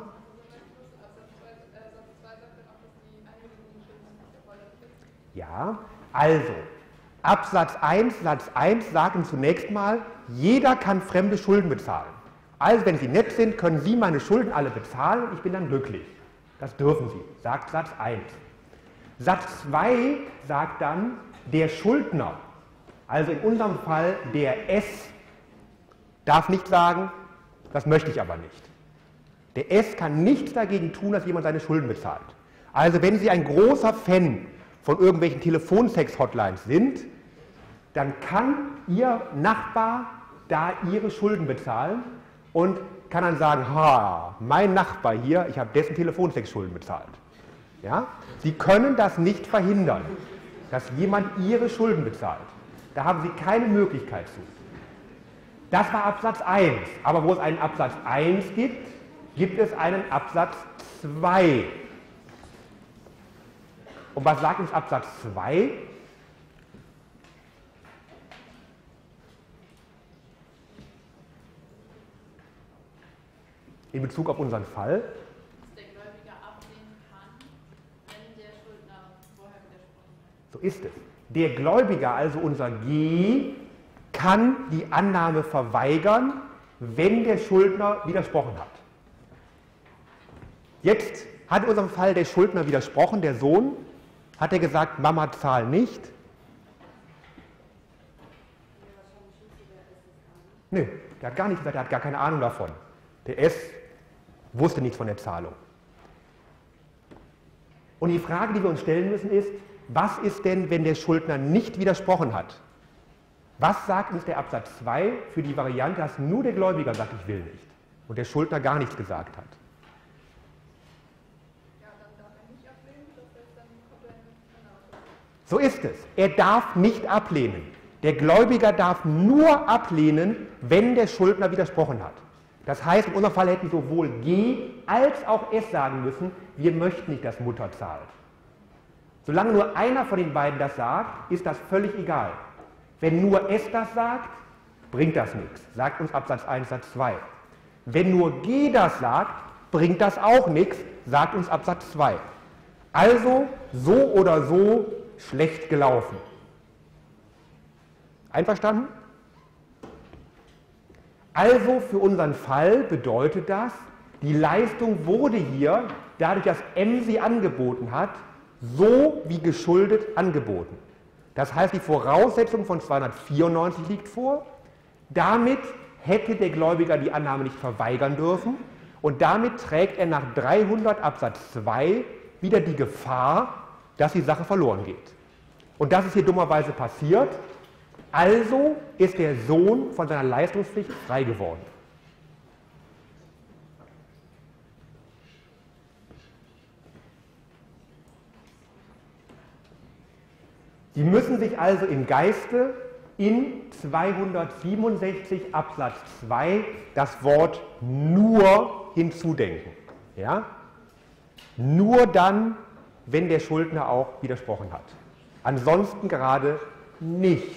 Ja, also Absatz 1, Satz 1 sagen zunächst mal, jeder kann fremde Schulden bezahlen. Also wenn Sie nett sind, können Sie meine Schulden alle bezahlen und ich bin dann glücklich. Das dürfen Sie, sagt Satz 1. Satz 2 sagt dann, der Schuldner, also in unserem Fall der S, darf nicht sagen, das möchte ich aber nicht. Der S kann nichts dagegen tun, dass jemand seine Schulden bezahlt. Also wenn Sie ein großer Fan von irgendwelchen Telefonsex-Hotlines sind, dann kann Ihr Nachbar da Ihre Schulden bezahlen und kann dann sagen, ha, mein Nachbar hier, ich habe dessen Telefonsex-Schulden bezahlt. Ja? Sie können das nicht verhindern, dass jemand Ihre Schulden bezahlt. Da haben Sie keine Möglichkeit zu. Das war Absatz 1. Aber wo es einen Absatz 1 gibt, gibt es einen Absatz 2. Und was sagt uns Absatz 2? In Bezug auf unseren Fall? Dass der Gläubiger ablehnen kann, wenn der Schuldner vorher widersprochen hat. So ist es. Der Gläubiger, also unser G, kann die Annahme verweigern, wenn der Schuldner widersprochen hat. Jetzt hat in unserem Fall der Schuldner widersprochen, der Sohn, hat er gesagt, Mama zahl nicht. Nö, der hat gar nichts gesagt, der hat gar keine Ahnung davon. Der S wusste nichts von der Zahlung. Und die Frage, die wir uns stellen müssen, ist, was ist denn, wenn der Schuldner nicht widersprochen hat? Was sagt uns der Absatz 2 für die Variante, dass nur der Gläubiger sagt, ich will nicht und der Schuldner gar nichts gesagt hat? Ja, dann darf er nicht ablehnen, das heißt, dann kommt er nicht. So ist es. Er darf nicht ablehnen. Der Gläubiger darf nur ablehnen, wenn der Schuldner widersprochen hat. Das heißt, in unserem Fall hätten sowohl G als auch S sagen müssen, wir möchten nicht, dass Mutter zahlt. Solange nur einer von den beiden das sagt, ist das völlig egal. Wenn nur S das sagt, bringt das nichts, sagt uns Absatz 1, Satz 2. Wenn nur G das sagt, bringt das auch nichts, sagt uns Absatz 2. Also so oder so schlecht gelaufen. Einverstanden? Also für unseren Fall bedeutet das, die Leistung wurde hier, dadurch, dass M sie angeboten hat, so wie geschuldet angeboten. Das heißt, die Voraussetzung von 294 liegt vor. Damit hätte der Gläubiger die Annahme nicht verweigern dürfen und damit trägt er nach 300 Absatz 2 wieder die Gefahr, dass die Sache verloren geht. Und das ist hier dummerweise passiert. Also ist der Sohn von seiner Leistungspflicht frei geworden. Sie müssen sich also im Geiste in 267 Absatz 2 das Wort nur hinzudenken. Ja? Nur dann, wenn der Schuldner auch widersprochen hat. Ansonsten gerade nicht.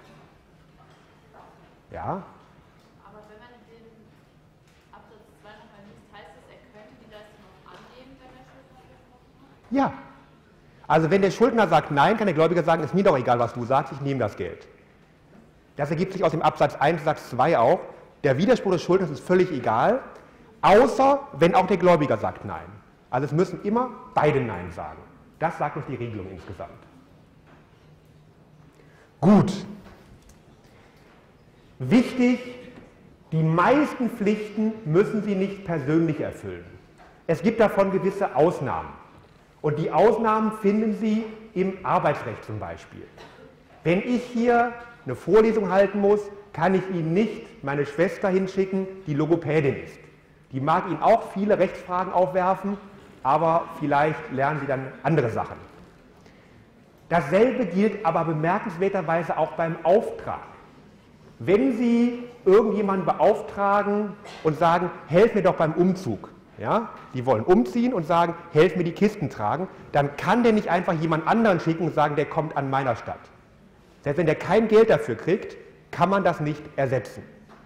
Ja? Aber wenn man den Absatz 2 nochmal liest, heißt das, er könnte die Leistung auch annehmen, wenn der Schuldner widersprochen hat? Ja. Also wenn der Schuldner sagt Nein, kann der Gläubiger sagen, ist mir doch egal, was du sagst, ich nehme das Geld. Das ergibt sich aus dem Absatz 1, Satz 2 auch. Der Widerspruch des Schuldners ist völlig egal, außer wenn auch der Gläubiger sagt Nein. Also es müssen immer beide Nein sagen. Das sagt uns die Regelung insgesamt. Gut. Wichtig, die meisten Pflichten müssen Sie nicht persönlich erfüllen. Es gibt davon gewisse Ausnahmen. Und die Ausnahmen finden Sie im Arbeitsrecht zum Beispiel. Wenn ich hier eine Vorlesung halten muss, kann ich Ihnen nicht meine Schwester hinschicken, die Logopädin ist. Die mag Ihnen auch viele Rechtsfragen aufwerfen, aber vielleicht lernen Sie dann andere Sachen. Dasselbe gilt aber bemerkenswerterweise auch beim Auftrag. Wenn Sie irgendjemanden beauftragen und sagen, helf mir doch beim Umzug, ja, die wollen umziehen und sagen, helf mir die Kisten tragen, dann kann der nicht einfach jemand anderen schicken und sagen, der kommt an meiner Stadt. Selbst wenn der kein Geld dafür kriegt, kann man das nicht ersetzen.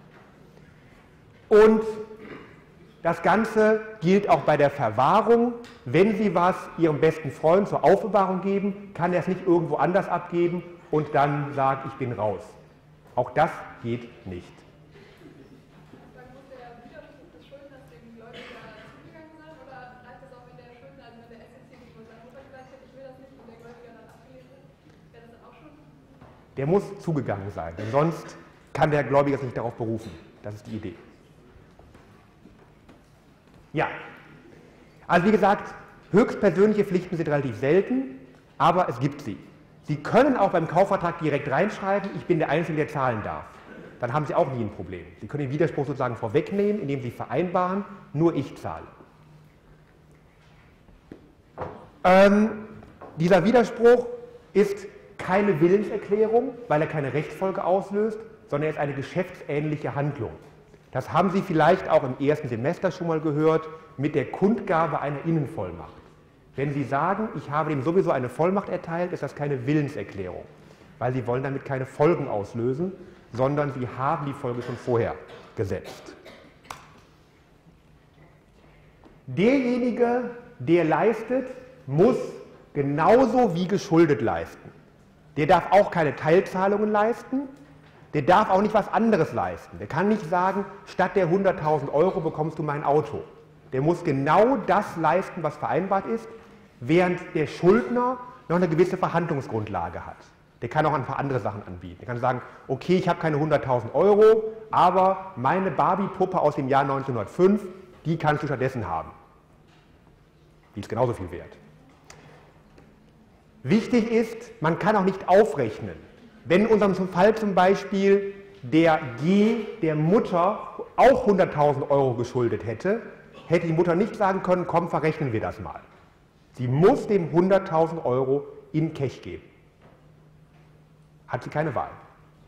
Und das Ganze gilt auch bei der Verwahrung. Wenn Sie was Ihrem besten Freund zur Aufbewahrung geben, kann er es nicht irgendwo anders abgeben und dann sagen, ich bin raus. Auch das geht nicht. Dann muss der Widerspruch des Schuldners dem Gläubiger zugegangen sein, oder reicht das auch, wenn der Schuldner, also wenn der SEC nicht mit seiner Mutter gesagt hat, ich will das nicht, und der Gläubiger dann abgelehnt hat, wäre das dann auch schon? Der muss zugegangen sein, denn sonst kann der Gläubiger sich nicht darauf berufen. Das ist die Idee. Ja, also wie gesagt, höchstpersönliche Pflichten sind relativ selten, aber es gibt sie. Sie können auch beim Kaufvertrag direkt reinschreiben, ich bin der Einzige, der zahlen darf. Dann haben Sie auch nie ein Problem. Sie können den Widerspruch sozusagen vorwegnehmen, indem Sie vereinbaren, nur ich zahle. Dieser Widerspruch ist keine Willenserklärung, weil er keine Rechtsfolge auslöst, sondern er ist eine geschäftsähnliche Handlung. Das haben Sie vielleicht auch im ersten Semester schon mal gehört mit der Kundgabe einer Innenvollmacht. Wenn Sie sagen, ich habe dem sowieso eine Vollmacht erteilt, ist das keine Willenserklärung, weil Sie wollen damit keine Folgen auslösen, sondern Sie haben die Folge schon vorher gesetzt. Derjenige, der leistet, muss genauso wie geschuldet leisten. Der darf auch keine Teilzahlungen leisten, der darf auch nicht was anderes leisten. Der kann nicht sagen, statt der 100.000 Euro bekommst du mein Auto. Der muss genau das leisten, was vereinbart ist, während der Schuldner noch eine gewisse Verhandlungsgrundlage hat. Der kann auch ein paar andere Sachen anbieten. Der kann sagen, okay, ich habe keine 100.000 Euro, aber meine Barbie-Puppe aus dem Jahr 1905, die kannst du stattdessen haben. Die ist genauso viel wert. Wichtig ist, man kann auch nicht aufrechnen. Wenn in unserem Fall zum Beispiel der G der Mutter auch 100.000 Euro geschuldet hätte, hätte die Mutter nicht sagen können, komm, verrechnen wir das mal. Sie muss dem 100.000 Euro in Cash geben. Hat sie keine Wahl.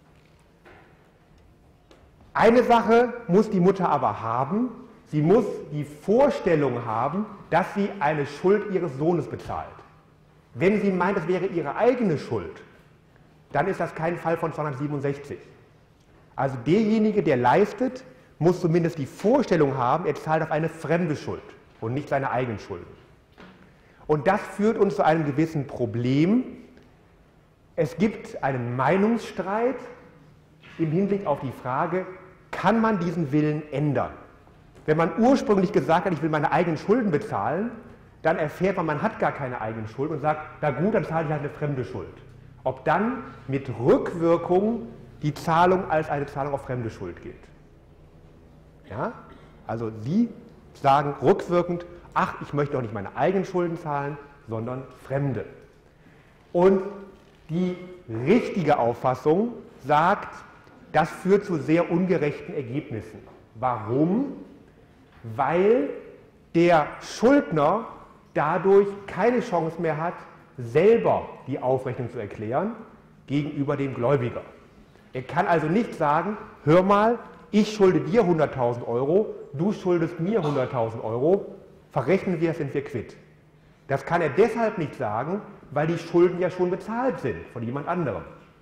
Eine Sache muss die Mutter aber haben, sie muss die Vorstellung haben, dass sie eine Schuld ihres Sohnes bezahlt. Wenn sie meint, das wäre ihre eigene Schuld, dann ist das kein Fall von 267. Also derjenige, der leistet, muss zumindest die Vorstellung haben, er zahlt auf eine fremde Schuld und nicht seine eigenen Schulden. Und das führt uns zu einem gewissen Problem. Es gibt einen Meinungsstreit im Hinblick auf die Frage, kann man diesen Willen ändern? Wenn man ursprünglich gesagt hat, ich will meine eigenen Schulden bezahlen, dann erfährt man, man hat gar keine eigenen Schulden und sagt, na gut, dann zahle ich halt eine fremde Schuld. Ob dann mit Rückwirkung die Zahlung als eine Zahlung auf fremde Schuld gilt. Ja? Also Sie sagen rückwirkend, ach, ich möchte doch nicht meine eigenen Schulden zahlen, sondern fremde. Und die richtige Auffassung sagt, das führt zu sehr ungerechten Ergebnissen. Warum? Weil der Schuldner dadurch keine Chance mehr hat, selber die Aufrechnung zu erklären gegenüber dem Gläubiger. Er kann also nicht sagen, hör mal, ich schulde dir 100.000 Euro, du schuldest mir 100.000 Euro, verrechnen wir, sind wir quitt. Das kann er deshalb nicht sagen, weil die Schulden ja schon bezahlt sind von jemand anderem.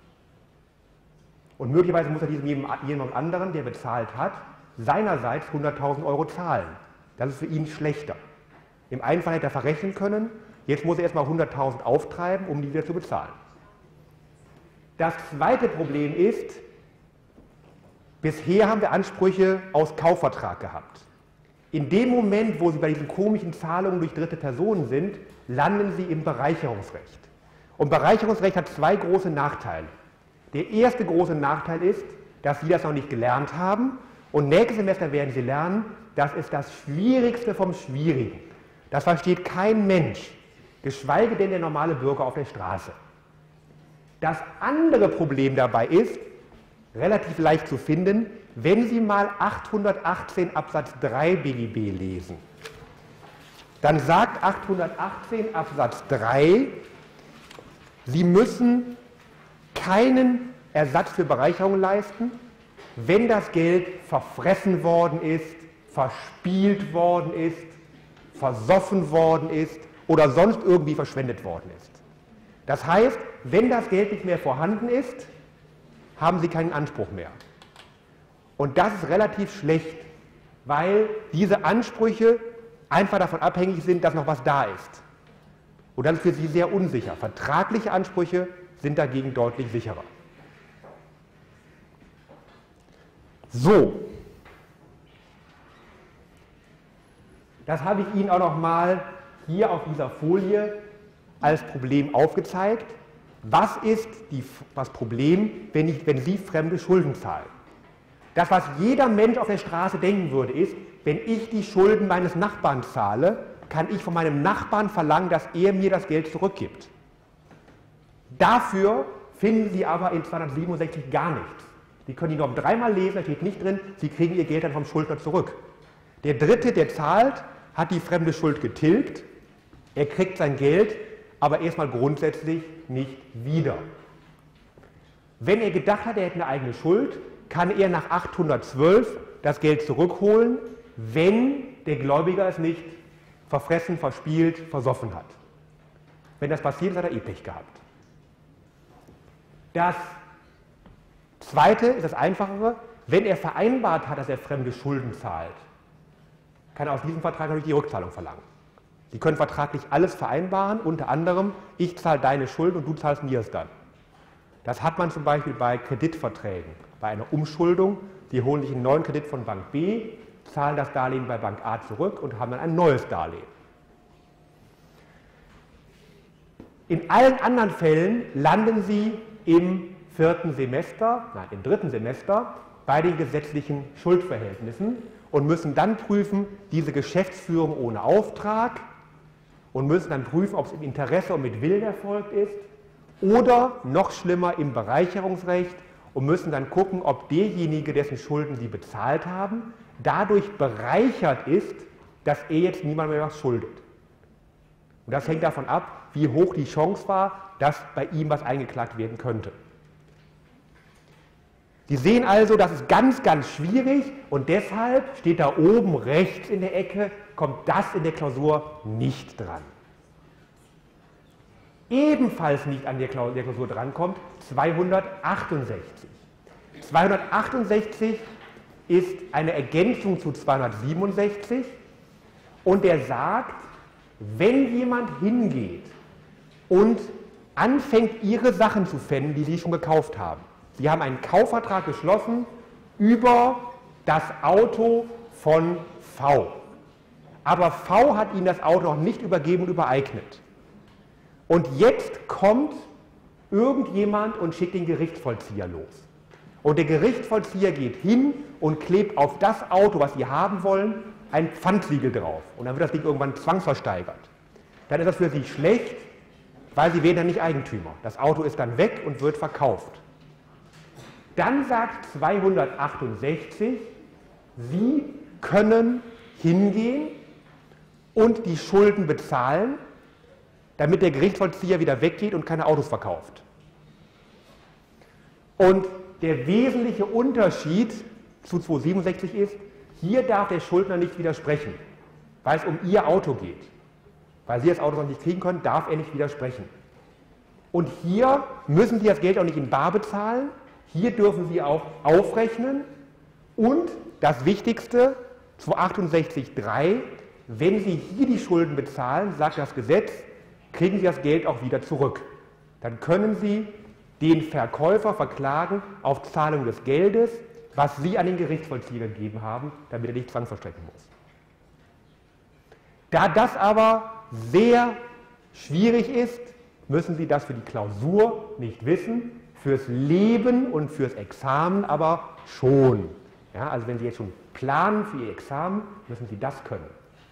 Und möglicherweise muss er diesem jemand anderen, der bezahlt hat, seinerseits 100.000 Euro zahlen. Das ist für ihn schlechter. Im einen Fall hätte er verrechnen können, jetzt muss er erstmal 100.000 auftreiben, um die wieder zu bezahlen. Das zweite Problem ist, bisher haben wir Ansprüche aus Kaufvertrag gehabt. In dem Moment, wo Sie bei diesen komischen Zahlungen durch dritte Personen sind, landen Sie im Bereicherungsrecht. Und Bereicherungsrecht hat zwei große Nachteile. Der erste große Nachteil ist, dass Sie das noch nicht gelernt haben und nächstes Semester werden Sie lernen, das ist das Schwierigste vom Schwierigen. Das versteht kein Mensch, geschweige denn der normale Bürger auf der Straße. Das andere Problem dabei ist, relativ leicht zu finden, wenn Sie mal 818 Absatz 3 BGB lesen, dann sagt 818 Absatz 3, Sie müssen keinen Ersatz für Bereicherung leisten, wenn das Geld verfressen worden ist, verspielt worden ist, versoffen worden ist oder sonst irgendwie verschwendet worden ist. Das heißt, wenn das Geld nicht mehr vorhanden ist, haben Sie keinen Anspruch mehr. Und das ist relativ schlecht, weil diese Ansprüche einfach davon abhängig sind, dass noch was da ist. Und das ist für Sie sehr unsicher. Vertragliche Ansprüche sind dagegen deutlich sicherer. So, das habe ich Ihnen auch noch mal hier auf dieser Folie als Problem aufgezeigt. Was ist das Problem, wenn Sie fremde Schulden zahlen? Das, was jeder Mensch auf der Straße denken würde, ist, wenn ich die Schulden meines Nachbarn zahle, kann ich von meinem Nachbarn verlangen, dass er mir das Geld zurückgibt. Dafür finden Sie aber in 267 gar nichts. Sie können die Norm dreimal lesen, da steht nicht drin, Sie kriegen Ihr Geld dann vom Schuldner zurück. Der Dritte, der zahlt, hat die fremde Schuld getilgt, er kriegt sein Geld, aber erstmal grundsätzlich nicht wieder. Wenn er gedacht hat, er hätte eine eigene Schuld, kann er nach 812 das Geld zurückholen, wenn der Gläubiger es nicht verfressen, verspielt, versoffen hat. Wenn das passiert ist, hat er eh Pech gehabt. Das Zweite ist das Einfachere, wenn er vereinbart hat, dass er fremde Schulden zahlt, kann er aus diesem Vertrag natürlich die Rückzahlung verlangen. Sie können vertraglich alles vereinbaren, unter anderem, ich zahle deine Schulden und du zahlst mir es dann. Das hat man zum Beispiel bei Kreditverträgen, bei einer Umschuldung. Sie holen sich einen neuen Kredit von Bank B, zahlen das Darlehen bei Bank A zurück und haben dann ein neues Darlehen. In allen anderen Fällen landen Sie im dritten Semester bei den gesetzlichen Schuldverhältnissen und müssen dann prüfen, diese Geschäftsführung ohne Auftrag und müssen dann prüfen, ob es im Interesse und mit Willen erfolgt ist oder noch schlimmer im Bereicherungsrecht und müssen dann gucken, ob derjenige, dessen Schulden Sie bezahlt haben, dadurch bereichert ist, dass er jetzt niemandem mehr was schuldet. Und das hängt davon ab, wie hoch die Chance war, dass bei ihm was eingeklagt werden könnte. Sie sehen also, das ist ganz, ganz schwierig und deshalb steht da oben rechts in der Ecke, kommt das in der Klausur nicht dran. Ebenfalls nicht an der Klausur drankommt 268. 268 ist eine Ergänzung zu 267 und der sagt, wenn jemand hingeht und anfängt, Ihre Sachen zu pfänden, die Sie schon gekauft haben. Sie haben einen Kaufvertrag geschlossen über das Auto von V. Aber V hat Ihnen das Auto noch nicht übergeben und übereignet. Und jetzt kommt irgendjemand und schickt den Gerichtsvollzieher los. Und der Gerichtsvollzieher geht hin und klebt auf das Auto, was Sie haben wollen, ein Pfandsiegel drauf. Und dann wird das Ding irgendwann zwangsversteigert. Dann ist das für Sie schlecht, weil Sie werden dann nicht Eigentümer. Das Auto ist dann weg und wird verkauft. Dann sagt 268, Sie können hingehen und die Schulden bezahlen, damit der Gerichtsvollzieher wieder weggeht und keine Autos verkauft. Und der wesentliche Unterschied zu 267 ist, hier darf der Schuldner nicht widersprechen, weil es um Ihr Auto geht. Weil Sie das Auto noch nicht kriegen können, darf er nicht widersprechen. Und hier müssen Sie das Geld auch nicht in bar bezahlen, hier dürfen Sie auch aufrechnen und das Wichtigste, 268.3, wenn Sie hier die Schulden bezahlen, sagt das Gesetz, kriegen Sie das Geld auch wieder zurück. Dann können Sie den Verkäufer verklagen auf Zahlung des Geldes, was Sie an den Gerichtsvollzieher gegeben haben, damit er nicht zwangsvollstrecken muss. Da das aber sehr schwierig ist, müssen Sie das für die Klausur nicht wissen, fürs Leben und fürs Examen aber schon. Ja, also wenn Sie jetzt schon planen für Ihr Examen, müssen Sie das können.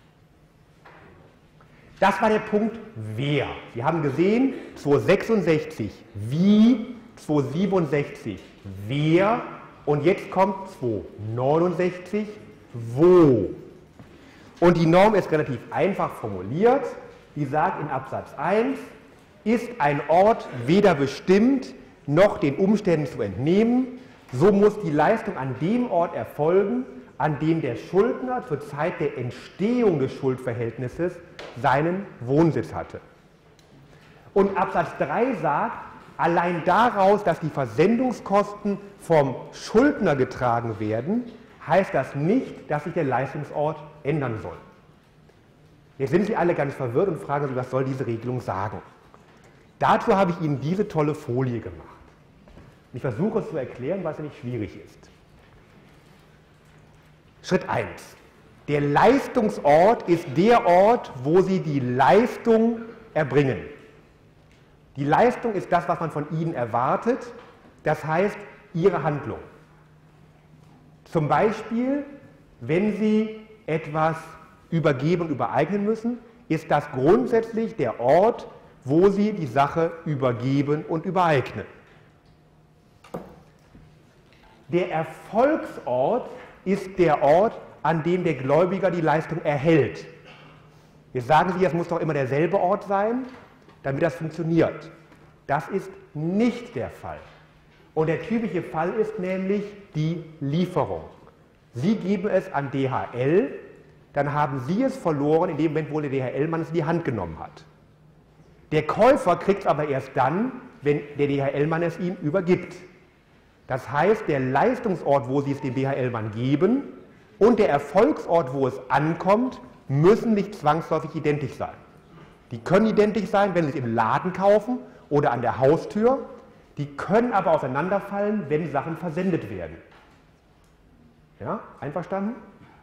Das war der Punkt wer. Sie haben gesehen, 266 wie, 267 wer Und jetzt kommt 269, wo. Und die Norm ist relativ einfach formuliert. Die sagt in Absatz 1, ist ein Ort weder bestimmt noch den Umständen zu entnehmen, so muss die Leistung an dem Ort erfolgen, an dem der Schuldner zur Zeit der Entstehung des Schuldverhältnisses seinen Wohnsitz hatte. Und Absatz 3 sagt, allein daraus, dass die Versendungskosten vom Schuldner getragen werden, heißt das nicht, dass sich der Leistungsort ändern soll. Jetzt sind Sie alle ganz verwirrt und fragen sich, was soll diese Regelung sagen? Dazu habe ich Ihnen diese tolle Folie gemacht. Ich versuche es zu erklären, was ja nicht schwierig ist. Schritt 1. Der Leistungsort ist der Ort, wo Sie die Leistung erbringen. Die Leistung ist das, was man von Ihnen erwartet, das heißt Ihre Handlung. Zum Beispiel, wenn Sie etwas übergeben und übereignen müssen, ist das grundsätzlich der Ort, wo Sie die Sache übergeben und übereignen. Der Erfolgsort ist der Ort, an dem der Gläubiger die Leistung erhält. Jetzt sagen Sie, es muss doch immer derselbe Ort sein, damit das funktioniert. Das ist nicht der Fall. Und der typische Fall ist nämlich die Lieferung. Sie geben es an DHL, dann haben Sie es verloren, in dem Moment, wo der DHL-Mann es in die Hand genommen hat. Der Käufer kriegt es aber erst dann, wenn der DHL-Mann es ihm übergibt. Das heißt, der Leistungsort, wo Sie es dem DHL-Mann geben, und der Erfolgsort, wo es ankommt, müssen nicht zwangsläufig identisch sein. Die können identisch sein, wenn Sie es im Laden kaufen oder an der Haustür. Die können aber auseinanderfallen, wenn Sachen versendet werden. Ja, einverstanden?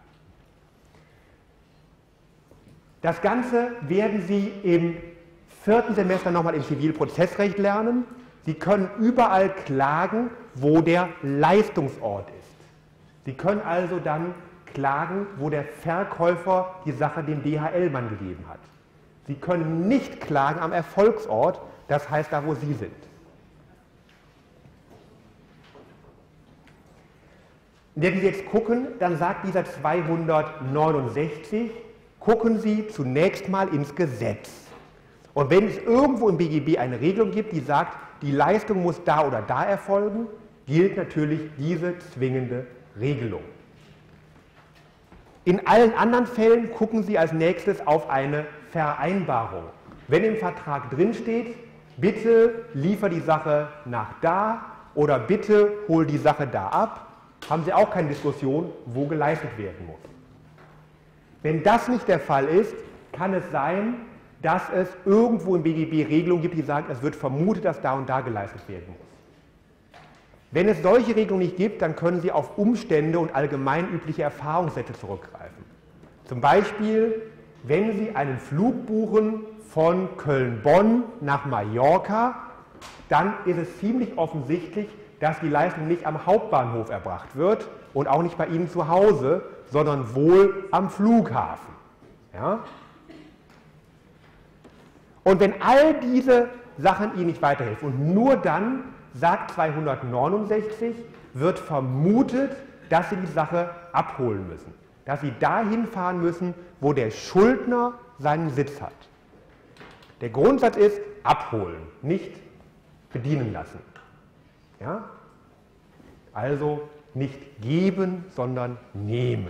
Das Ganze werden Sie im 4. Semester nochmal im Zivilprozessrecht lernen. Sie können überall klagen, wo der Leistungsort ist. Sie können also dann klagen, wo der Verkäufer die Sache dem DHL-Mann gegeben hat. Sie können nicht klagen am Erfolgsort, das heißt da, wo Sie sind. Wenn Sie jetzt gucken, dann sagt dieser 269, gucken Sie zunächst mal ins Gesetz. Und wenn es irgendwo im BGB eine Regelung gibt, die sagt, die Leistung muss da oder da erfolgen, gilt natürlich diese zwingende Regelung. In allen anderen Fällen gucken Sie als nächstes auf eine Vereinbarung. Wenn im Vertrag drinsteht, bitte liefer die Sache nach da oder bitte hol die Sache da ab, haben Sie auch keine Diskussion, wo geleistet werden muss. Wenn das nicht der Fall ist, kann es sein, dass es irgendwo im BGB Regelungen gibt, die sagen, es wird vermutet, dass da und da geleistet werden muss. Wenn es solche Regelungen nicht gibt, dann können Sie auf Umstände und allgemein übliche Erfahrungssätze zurückgreifen. Zum Beispiel, wenn Sie einen Flug buchen von Köln-Bonn nach Mallorca, dann ist es ziemlich offensichtlich, dass die Leistung nicht am Hauptbahnhof erbracht wird und auch nicht bei Ihnen zu Hause, sondern wohl am Flughafen. Ja? Und wenn all diese Sachen Ihnen nicht weiterhelfen und nur dann, sagt 269, wird vermutet, dass Sie die Sache abholen müssen. Dass Sie dahin fahren müssen, wo der Schuldner seinen Sitz hat. Der Grundsatz ist abholen, nicht bedienen lassen. Ja? Also nicht geben, sondern nehmen.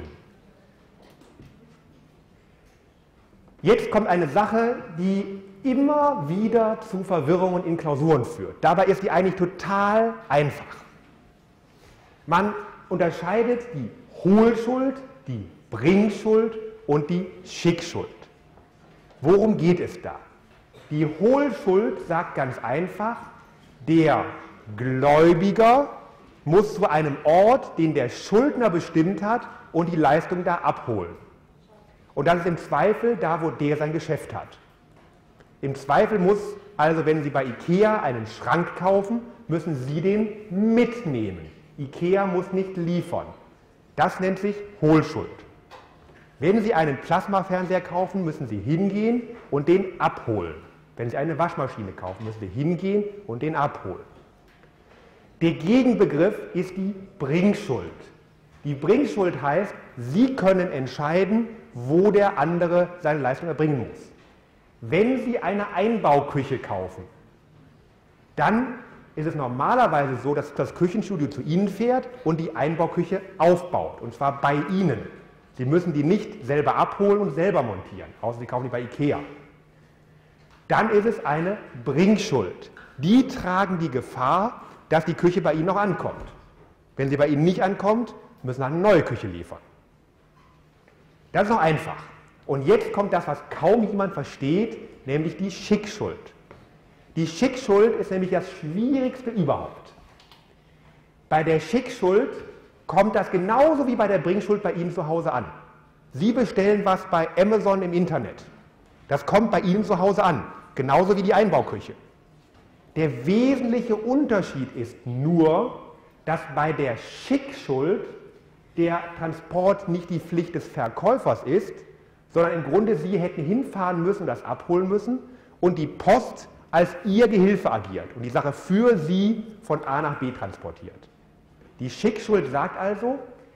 Jetzt kommt eine Sache, die immer wieder zu Verwirrungen in Klausuren führt. Dabei ist die eigentlich total einfach. Man unterscheidet die Holschuld, die Bringschuld und die Schickschuld. Worum geht es da? Die Holschuld sagt ganz einfach, der Gläubiger muss zu einem Ort, den der Schuldner bestimmt hat, und die Leistung da abholen. Und das ist im Zweifel da, wo der sein Geschäft hat. Im Zweifel muss also, wenn Sie bei IKEA einen Schrank kaufen, müssen Sie den mitnehmen. IKEA muss nicht liefern. Das nennt sich Holschuld. Wenn Sie einen Plasmafernseher kaufen, müssen Sie hingehen und den abholen. Wenn Sie eine Waschmaschine kaufen, müssen Sie hingehen und den abholen. Der Gegenbegriff ist die Bringschuld. Die Bringschuld heißt, Sie können entscheiden, wo der andere seine Leistung erbringen muss. Wenn Sie eine Einbauküche kaufen, dann ist es normalerweise so, dass das Küchenstudio zu Ihnen fährt und die Einbauküche aufbaut, und zwar bei Ihnen. Sie müssen die nicht selber abholen und selber montieren, außer Sie kaufen die bei IKEA. Dann ist es eine Bringschuld. Die tragen die Gefahr, dass die Küche bei Ihnen noch ankommt. Wenn sie bei Ihnen nicht ankommt, müssen Sie eine neue Küche liefern. Das ist noch einfach. Und jetzt kommt das, was kaum jemand versteht, nämlich die Schickschuld. Die Schickschuld ist nämlich das Schwierigste überhaupt. Bei der Schickschuld kommt das genauso wie bei der Bringschuld bei Ihnen zu Hause an. Sie bestellen was bei Amazon im Internet. Das kommt bei Ihnen zu Hause an, genauso wie die Einbauküche. Der wesentliche Unterschied ist nur, dass bei der Schickschuld der Transport nicht die Pflicht des Verkäufers ist, sondern im Grunde Sie hätten hinfahren müssen und das abholen müssen und die Post als Ihr Gehilfe agiert und die Sache für Sie von A nach B transportiert. Die Schickschuld sagt also,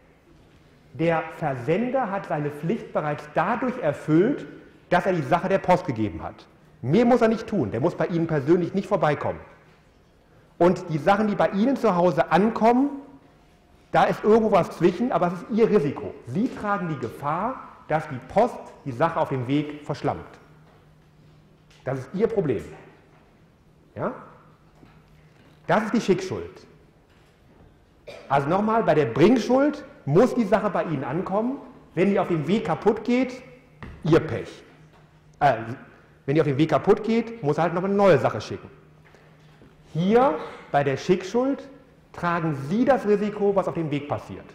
der Versender hat seine Pflicht bereits dadurch erfüllt, dass er die Sache der Post gegeben hat. Mehr muss er nicht tun, der muss bei Ihnen persönlich nicht vorbeikommen. Und die Sachen, die bei Ihnen zu Hause ankommen, da ist irgendwo was zwischen, aber es ist Ihr Risiko. Sie tragen die Gefahr, dass die Post die Sache auf dem Weg verschlammt. Das ist Ihr Problem. Ja? Das ist die Schickschuld. Also nochmal, bei der Bringschuld muss die Sache bei Ihnen ankommen. Wenn die auf dem Weg kaputt geht, Ihr Pech. Wenn die auf dem Weg kaputt geht, muss er halt noch eine neue Sache schicken. Hier bei der Schickschuld tragen Sie das Risiko, was auf dem Weg passiert.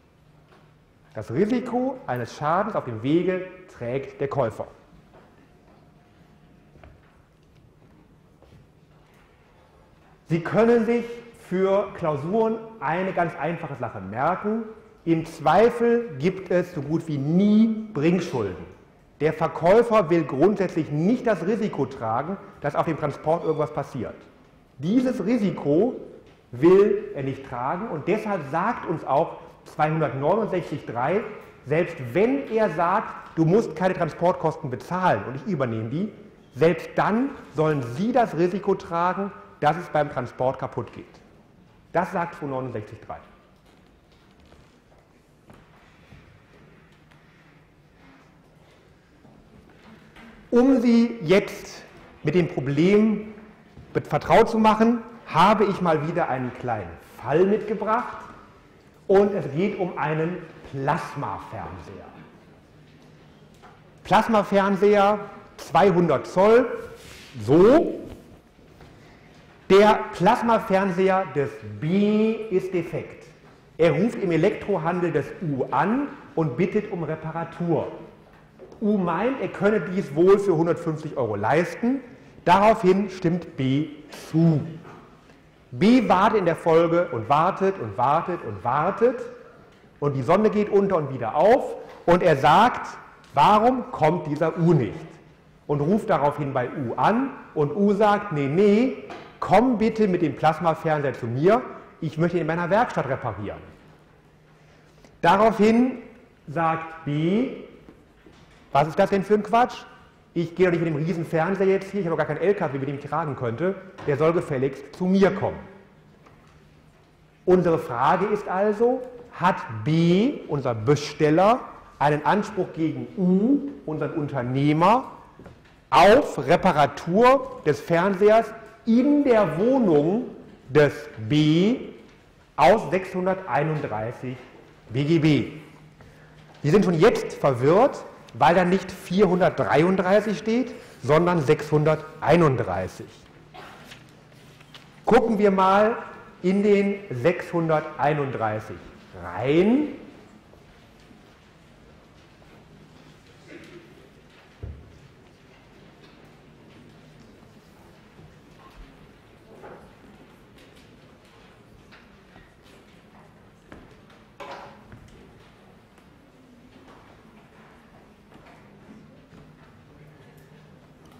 Das Risiko eines Schadens auf dem Wege trägt der Käufer. Sie können sich für Klausuren eine ganz einfache Sache merken. Im Zweifel gibt es so gut wie nie Bringschulden. Der Verkäufer will grundsätzlich nicht das Risiko tragen, dass auf dem Transport irgendwas passiert. Dieses Risiko will er nicht tragen und deshalb sagt uns auch 269.3, selbst wenn er sagt, du musst keine Transportkosten bezahlen und ich übernehme die, selbst dann sollen Sie das Risiko tragen, dass es beim Transport kaputt geht. Das sagt 269.3. Um Sie jetzt mit dem Problem vertraut zu machen, habe ich mal wieder einen kleinen Fall mitgebracht und es geht um einen Plasmafernseher. Plasmafernseher 200 Zoll, so. Der Plasmafernseher des B ist defekt. Er ruft im Elektrohandel des U an und bittet um Reparatur. U meint, er könne dies wohl für 150 € leisten. Daraufhin stimmt B zu. B wartet in der Folge und wartet und wartet und wartet und die Sonne geht unter und wieder auf und er sagt, warum kommt dieser U nicht? Und ruft daraufhin bei U an und U sagt, nee, komm bitte mit dem Plasmafernseher zu mir, ich möchte ihn in meiner Werkstatt reparieren. Daraufhin sagt B, was ist das denn für ein Quatsch? Ich gehe doch nicht mit dem riesen Fernseher jetzt hier, ich habe doch gar keinen LKW, mit dem ich tragen könnte, der soll gefälligst zu mir kommen. Unsere Frage ist also, hat B, unser Besteller, einen Anspruch gegen U, unseren Unternehmer, auf Reparatur des Fernsehers in der Wohnung des B aus 631 BGB. Sie sind schon jetzt verwirrt, weil da nicht 433 steht, sondern 631. Gucken wir mal in den 631 rein.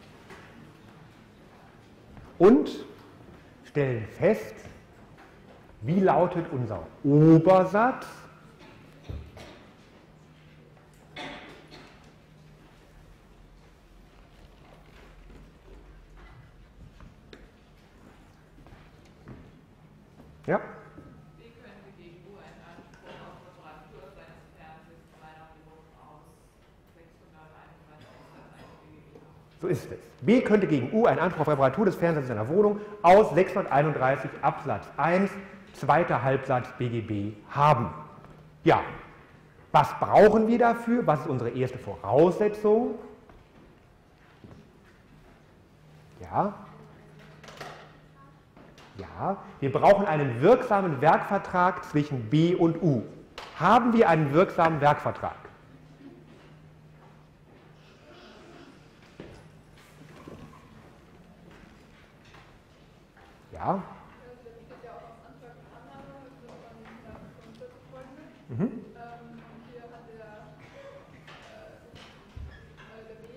Und stellen fest, Wie lautet unser Obersatz? Ja? B könnte gegen U einen Anspruch auf Reparatur seines Fernsehers kleiner Wohnung aus 631 Absatz 1 BGB haben. So ist es. B könnte gegen U einen Anspruch auf Reparatur des Fernsehers in seiner Wohnung aus 631 Absatz 1, zweiter Halbsatz BGB haben. Ja, was brauchen wir dafür? Was ist unsere erste Voraussetzung? Ja. Ja, wir brauchen einen wirksamen Werkvertrag zwischen B und U. Haben wir einen wirksamen Werkvertrag? Ja. Mhm. Hier hat der B,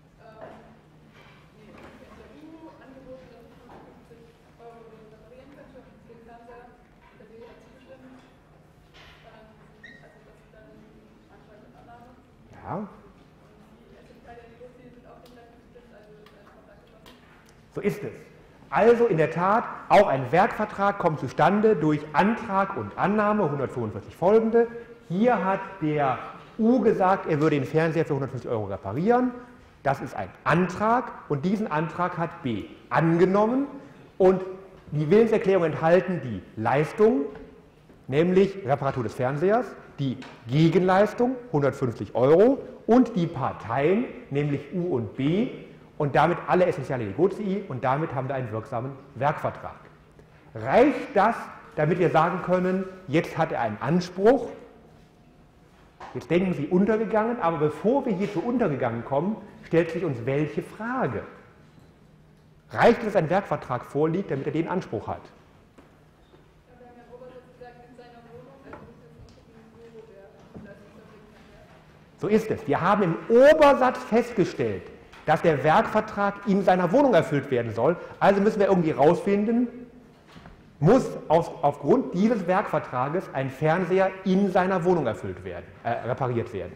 der U angeboten, dass es 55 € reparieren könnte, den Fernseher. Der B hat zugestimmt. Also das ist dann Antrag und Annahme. Ja. Es sind keine Negos, die sind auch nicht gleich bestimmt, also ist einfach abgeschlossen. So ist es. Also in der Tat, auch ein Werkvertrag kommt zustande durch Antrag und Annahme, 145 folgende. Hier hat der U gesagt, er würde den Fernseher für 150 € reparieren. Das ist ein Antrag und diesen Antrag hat B angenommen und die Willenserklärung enthalten die Leistung, nämlich Reparatur des Fernsehers, die Gegenleistung, 150 € und die Parteien, nämlich U und B, und damit alle essentielle Negotii und damit haben wir einen wirksamen Werkvertrag. Reicht das, damit wir sagen können, jetzt hat er einen Anspruch? Jetzt denken Sie untergegangen, aber bevor wir hier zu untergegangen kommen, stellt sich uns welche Frage? Reicht es, dass ein Werkvertrag vorliegt, damit er den Anspruch hat? Wir haben ja Obersatz gesagt, in seiner Wohnung, also müssen wir gucken, wo der Leistungserbringung ist. So ist es. Wir haben im Obersatz festgestellt, dass der Werkvertrag in seiner Wohnung erfüllt werden soll. Also müssen wir irgendwie herausfinden, muss aufgrund dieses Werkvertrages ein Fernseher in seiner Wohnung repariert werden.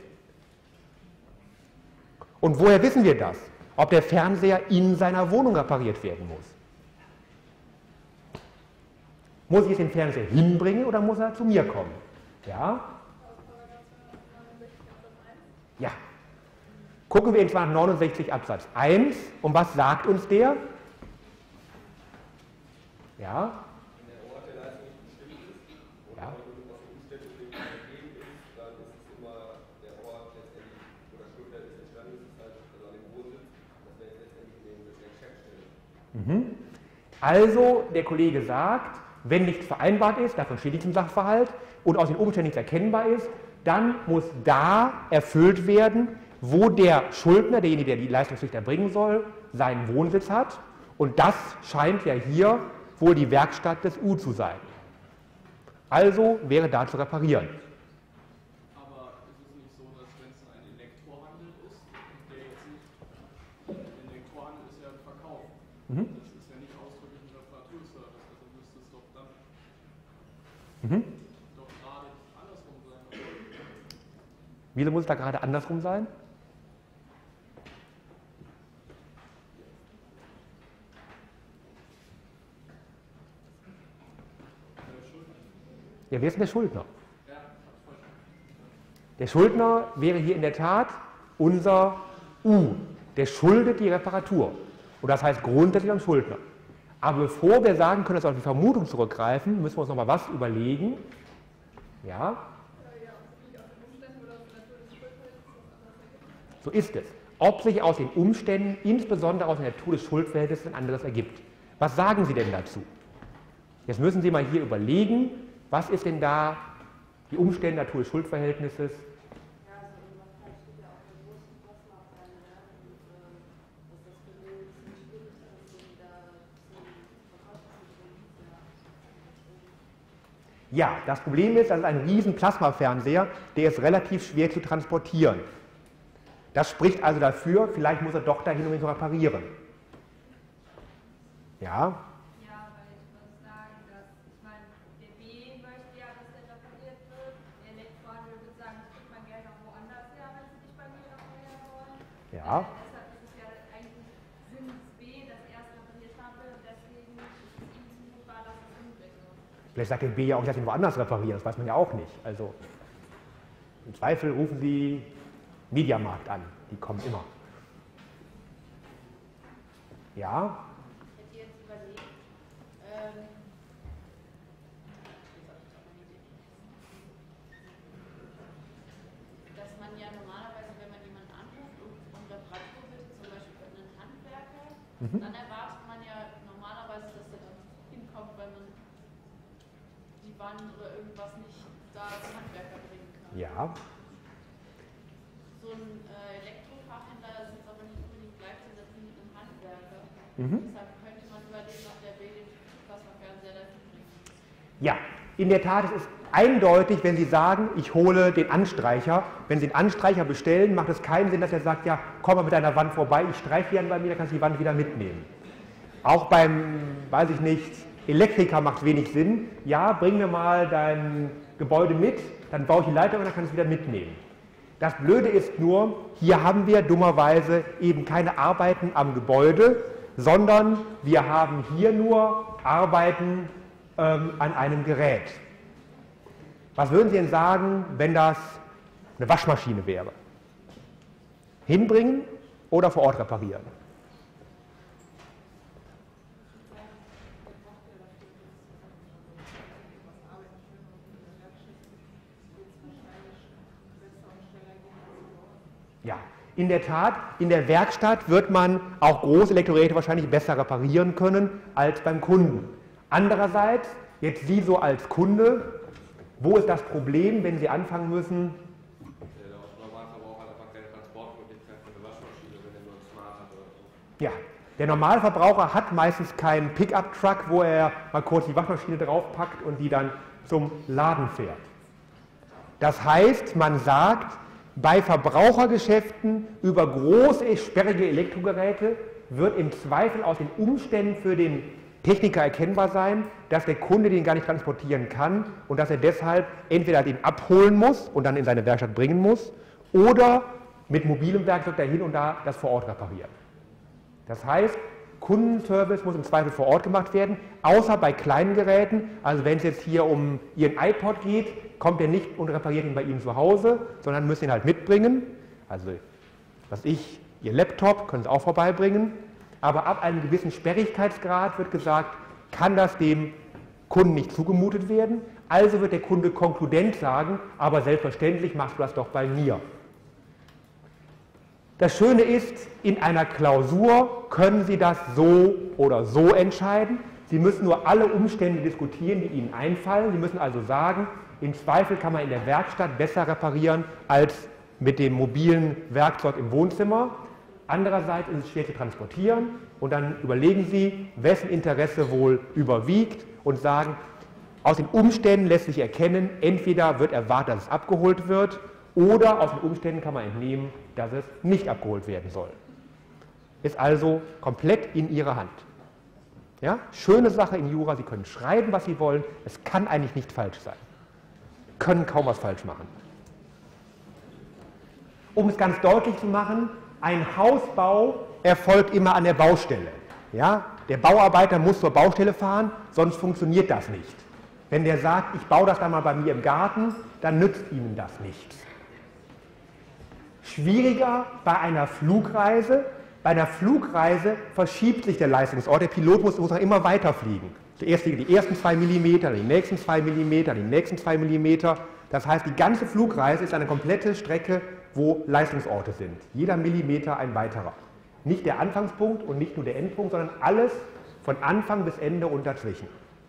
Und woher wissen wir das? Ob der Fernseher in seiner Wohnung repariert werden muss? Muss ich jetzt den Fernseher hinbringen oder muss er zu mir kommen? Ja? Ja. Gucken wir in 269 Absatz 1 und was sagt uns der? Ja? Wenn der Ort der Leistung nicht bestimmt ist und Ja. was für Umstände gegeben ist, dann ist es immer der Ort letztendlich, wo das Schuldner ist entstanden ist, halt also an dem Wohnsitz, das wäre jetzt letztendlich in der Geschäftsstelle. Also, der Kollege sagt, wenn nichts vereinbart ist, davon steht nichts im Sachverhalt, und aus den Umständen nichts erkennbar ist, dann muss da erfüllt werden, wo der Schuldner, derjenige, der die Leistungspflicht erbringen soll, seinen Wohnsitz hat. Und das scheint ja hier wohl die Werkstatt des U zu sein. Also wäre da zu reparieren. Aber ist es nicht so, dass wenn es ein Elektrohandel ist, der jetzt nicht, Elektrohandel ist ja ein Verkauf, das ist ja nicht ausdrücklich ein Reparaturservice, also müsste es doch dann doch gerade andersrum sein, oder? Wieso muss es da gerade andersrum sein? Ja, wer ist denn der Schuldner? Der Schuldner wäre hier in der Tat unser U. Der schuldet die Reparatur. Und das heißt grundsätzlich am Schuldner. Aber bevor wir sagen können, dass wir auf die Vermutung zurückgreifen, müssen wir uns noch mal was überlegen. Ja? So ist es. Ob sich aus den Umständen, insbesondere aus der Natur des Schuldverhältnisses, ein anderes ergibt. Was sagen Sie denn dazu? Jetzt müssen Sie mal hier überlegen, was ist denn da die Umstände der Natur des Schuldverhältnisses? Ja, das Problem ist, das ist ein riesen Plasmafernseher, der ist relativ schwer zu transportieren. Das spricht also dafür, vielleicht muss er doch dahin, um ihn zu reparieren. Ja? Ja, weil ich muss sagen, dass, ich meine, der B Ja. Deshalb ist es ja eigentlich Sinn B, dass er es repariert habe, deswegen ist es ihm zumutbar, dass es umbringen muss. Vielleicht sagt der B ja auch, ich lasse ihn woanders reparieren, das weiß man ja auch nicht. Also im Zweifel rufen Sie Mediamarkt an, die kommen immer. Ja? Ich hätte jetzt überlegt, dass man ja normalerweise, wenn man jemanden anruft und um Reparatur bittet, zum Beispiel für einen Handwerker, dann erwartet man ja normalerweise, dass der dann hinkommt, weil man die Wand oder irgendwas nicht da zum Handwerker bringen kann. Ja. So ein Elektrofachhändler ist jetzt aber nicht unbedingt gleichzusetzen mit einem Handwerker. Deshalb könnte man überlegen, ob der Weg den Plasmafernseher dahin bringt. Ja, in der Tat, es ist eindeutig, wenn Sie sagen, ich hole den Anstreicher. Wenn Sie den Anstreicher bestellen, macht es keinen Sinn, dass er sagt, ja, komm mal mit deiner Wand vorbei, ich streiche die bei mir, dann kannst du die Wand wieder mitnehmen. Auch beim, weiß ich nicht, Elektriker macht es wenig Sinn. Ja, bring mir mal dein Gebäude mit, dann baue ich die Leitung und dann kannst du es wieder mitnehmen. Das Blöde ist nur, hier haben wir dummerweise eben keine Arbeiten am Gebäude, sondern wir haben hier nur Arbeiten an einem Gerät. Was würden Sie denn sagen, wenn das eine Waschmaschine wäre? Hinbringen oder vor Ort reparieren? Ja, in der Tat, in der Werkstatt wird man auch große Elektrogeräte wahrscheinlich besser reparieren können als beim Kunden. Andererseits, jetzt Sie so als Kunde, wo ist das Problem, wenn Sie anfangen müssen? Der Normalverbraucher hat einfach keine Transportmöglichkeit für eine Waschmaschine, wenn er nur ein Smart hat oder so. Ja, der Normalverbraucher hat meistens keinen Pickup-Truck, wo er mal kurz die Waschmaschine draufpackt und die dann zum Laden fährt. Das heißt, man sagt, bei Verbrauchergeschäften über große, sperrige Elektrogeräte wird im Zweifel aus den Umständen für den Techniker erkennbar sein, dass der Kunde den gar nicht transportieren kann und dass er deshalb entweder den abholen muss und dann in seine Werkstatt bringen muss oder mit mobilem Werkzeug dahin und da das vor Ort reparieren. Das heißt, Kundenservice muss im Zweifel vor Ort gemacht werden, außer bei kleinen Geräten. Also wenn es jetzt hier um Ihren iPod geht, kommt er nicht und repariert ihn bei Ihnen zu Hause, sondern müssen ihn halt mitbringen. Also, was ich, Ihr Laptop können Sie auch vorbeibringen. Aber ab einem gewissen Sperrigkeitsgrad wird gesagt, kann das dem Kunden nicht zugemutet werden. Also wird der Kunde konkludent sagen, aber selbstverständlich machst du das doch bei mir. Das Schöne ist, in einer Klausur können Sie das so oder so entscheiden. Sie müssen nur alle Umstände diskutieren, die Ihnen einfallen. Sie müssen also sagen, im Zweifel kann man in der Werkstatt besser reparieren als mit dem mobilen Werkzeug im Wohnzimmer. Andererseits ist es schwer zu transportieren und dann überlegen Sie, wessen Interesse wohl überwiegt und sagen, aus den Umständen lässt sich erkennen, entweder wird erwartet, dass es abgeholt wird oder aus den Umständen kann man entnehmen, dass es nicht abgeholt werden soll. Ist also komplett in Ihrer Hand. Ja? Schöne Sache in Jura, Sie können schreiben, was Sie wollen, es kann eigentlich nicht falsch sein. Können kaum was falsch machen. Um es ganz deutlich zu machen, ein Hausbau erfolgt immer an der Baustelle. Ja? Der Bauarbeiter muss zur Baustelle fahren, sonst funktioniert das nicht. Wenn der sagt, ich baue das dann mal bei mir im Garten, dann nützt Ihnen das nichts. Schwieriger bei einer Flugreise. Bei einer Flugreise verschiebt sich der Leistungsort. Der Pilot muss auch immer weiter fliegen. Zuerst die ersten 2 mm, die nächsten 2 mm, die nächsten 2 mm. Das heißt, die ganze Flugreise ist eine komplette Strecke, wo Leistungsorte sind. Jeder Millimeter ein weiterer. Nicht der Anfangspunkt und nicht nur der Endpunkt, sondern alles von Anfang bis Ende und dazwischen.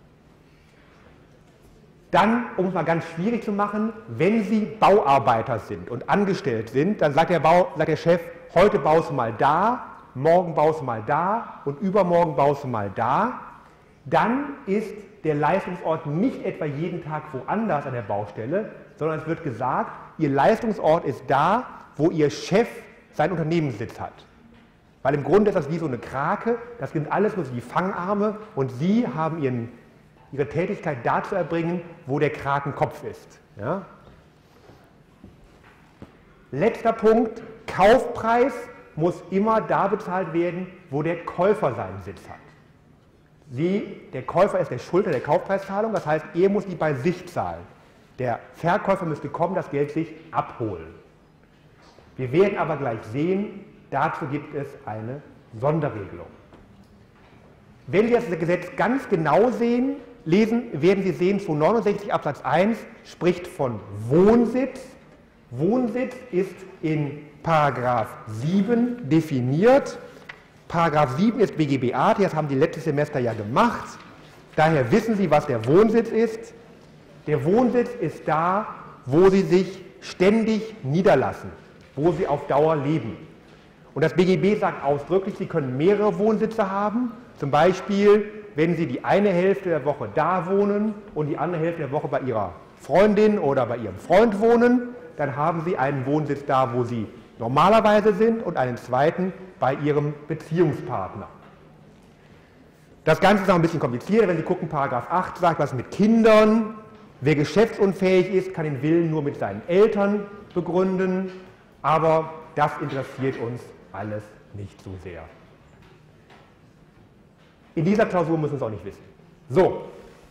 Dann, um es mal ganz schwierig zu machen, wenn Sie Bauarbeiter sind und angestellt sind, dann sagt der Chef, heute baust du mal da, morgen baust du mal da und übermorgen baust du mal da. Dann ist der Leistungsort nicht etwa jeden Tag woanders an der Baustelle, sondern es wird gesagt, Ihr Leistungsort ist da, wo Ihr Chef seinen Unternehmenssitz hat. Weil im Grunde ist das wie so eine Krake, das sind alles nur die Fangarme und Sie haben Ihre Tätigkeit da zu erbringen, wo der Krakenkopf ist. Ja? Letzter Punkt, Kaufpreis muss immer da bezahlt werden, wo der Käufer seinen Sitz hat. Der Käufer ist der Schuldner der Kaufpreiszahlung, das heißt, er muss die bei sich zahlen. Der Verkäufer müsste kommen, das Geld sich abholen. Wir werden aber gleich sehen, dazu gibt es eine Sonderregelung. Wenn wir das Gesetz ganz genau lesen, werden Sie sehen, 269 Absatz 1 spricht von Wohnsitz. Wohnsitz ist in Paragraph 7 definiert. Paragraph 7 ist BGB-AT, das haben die letztes Semester ja gemacht. Daher wissen Sie, was der Wohnsitz ist. Der Wohnsitz ist da, wo Sie sich ständig niederlassen, wo Sie auf Dauer leben. Und das BGB sagt ausdrücklich, Sie können mehrere Wohnsitze haben. Zum Beispiel, wenn Sie die eine Hälfte der Woche da wohnen und die andere Hälfte der Woche bei Ihrer Freundin oder bei Ihrem Freund wohnen, dann haben Sie einen Wohnsitz da, wo Sie normalerweise sind und einen zweiten bei Ihrem Beziehungspartner. Das Ganze ist noch ein bisschen komplizierter, wenn Sie gucken, Paragraph 8 sagt, was mit Kindern. Wer geschäftsunfähig ist, kann den Willen nur mit seinen Eltern begründen, aber das interessiert uns alles nicht so sehr. In dieser Klausur müssen wir es auch nicht wissen. So.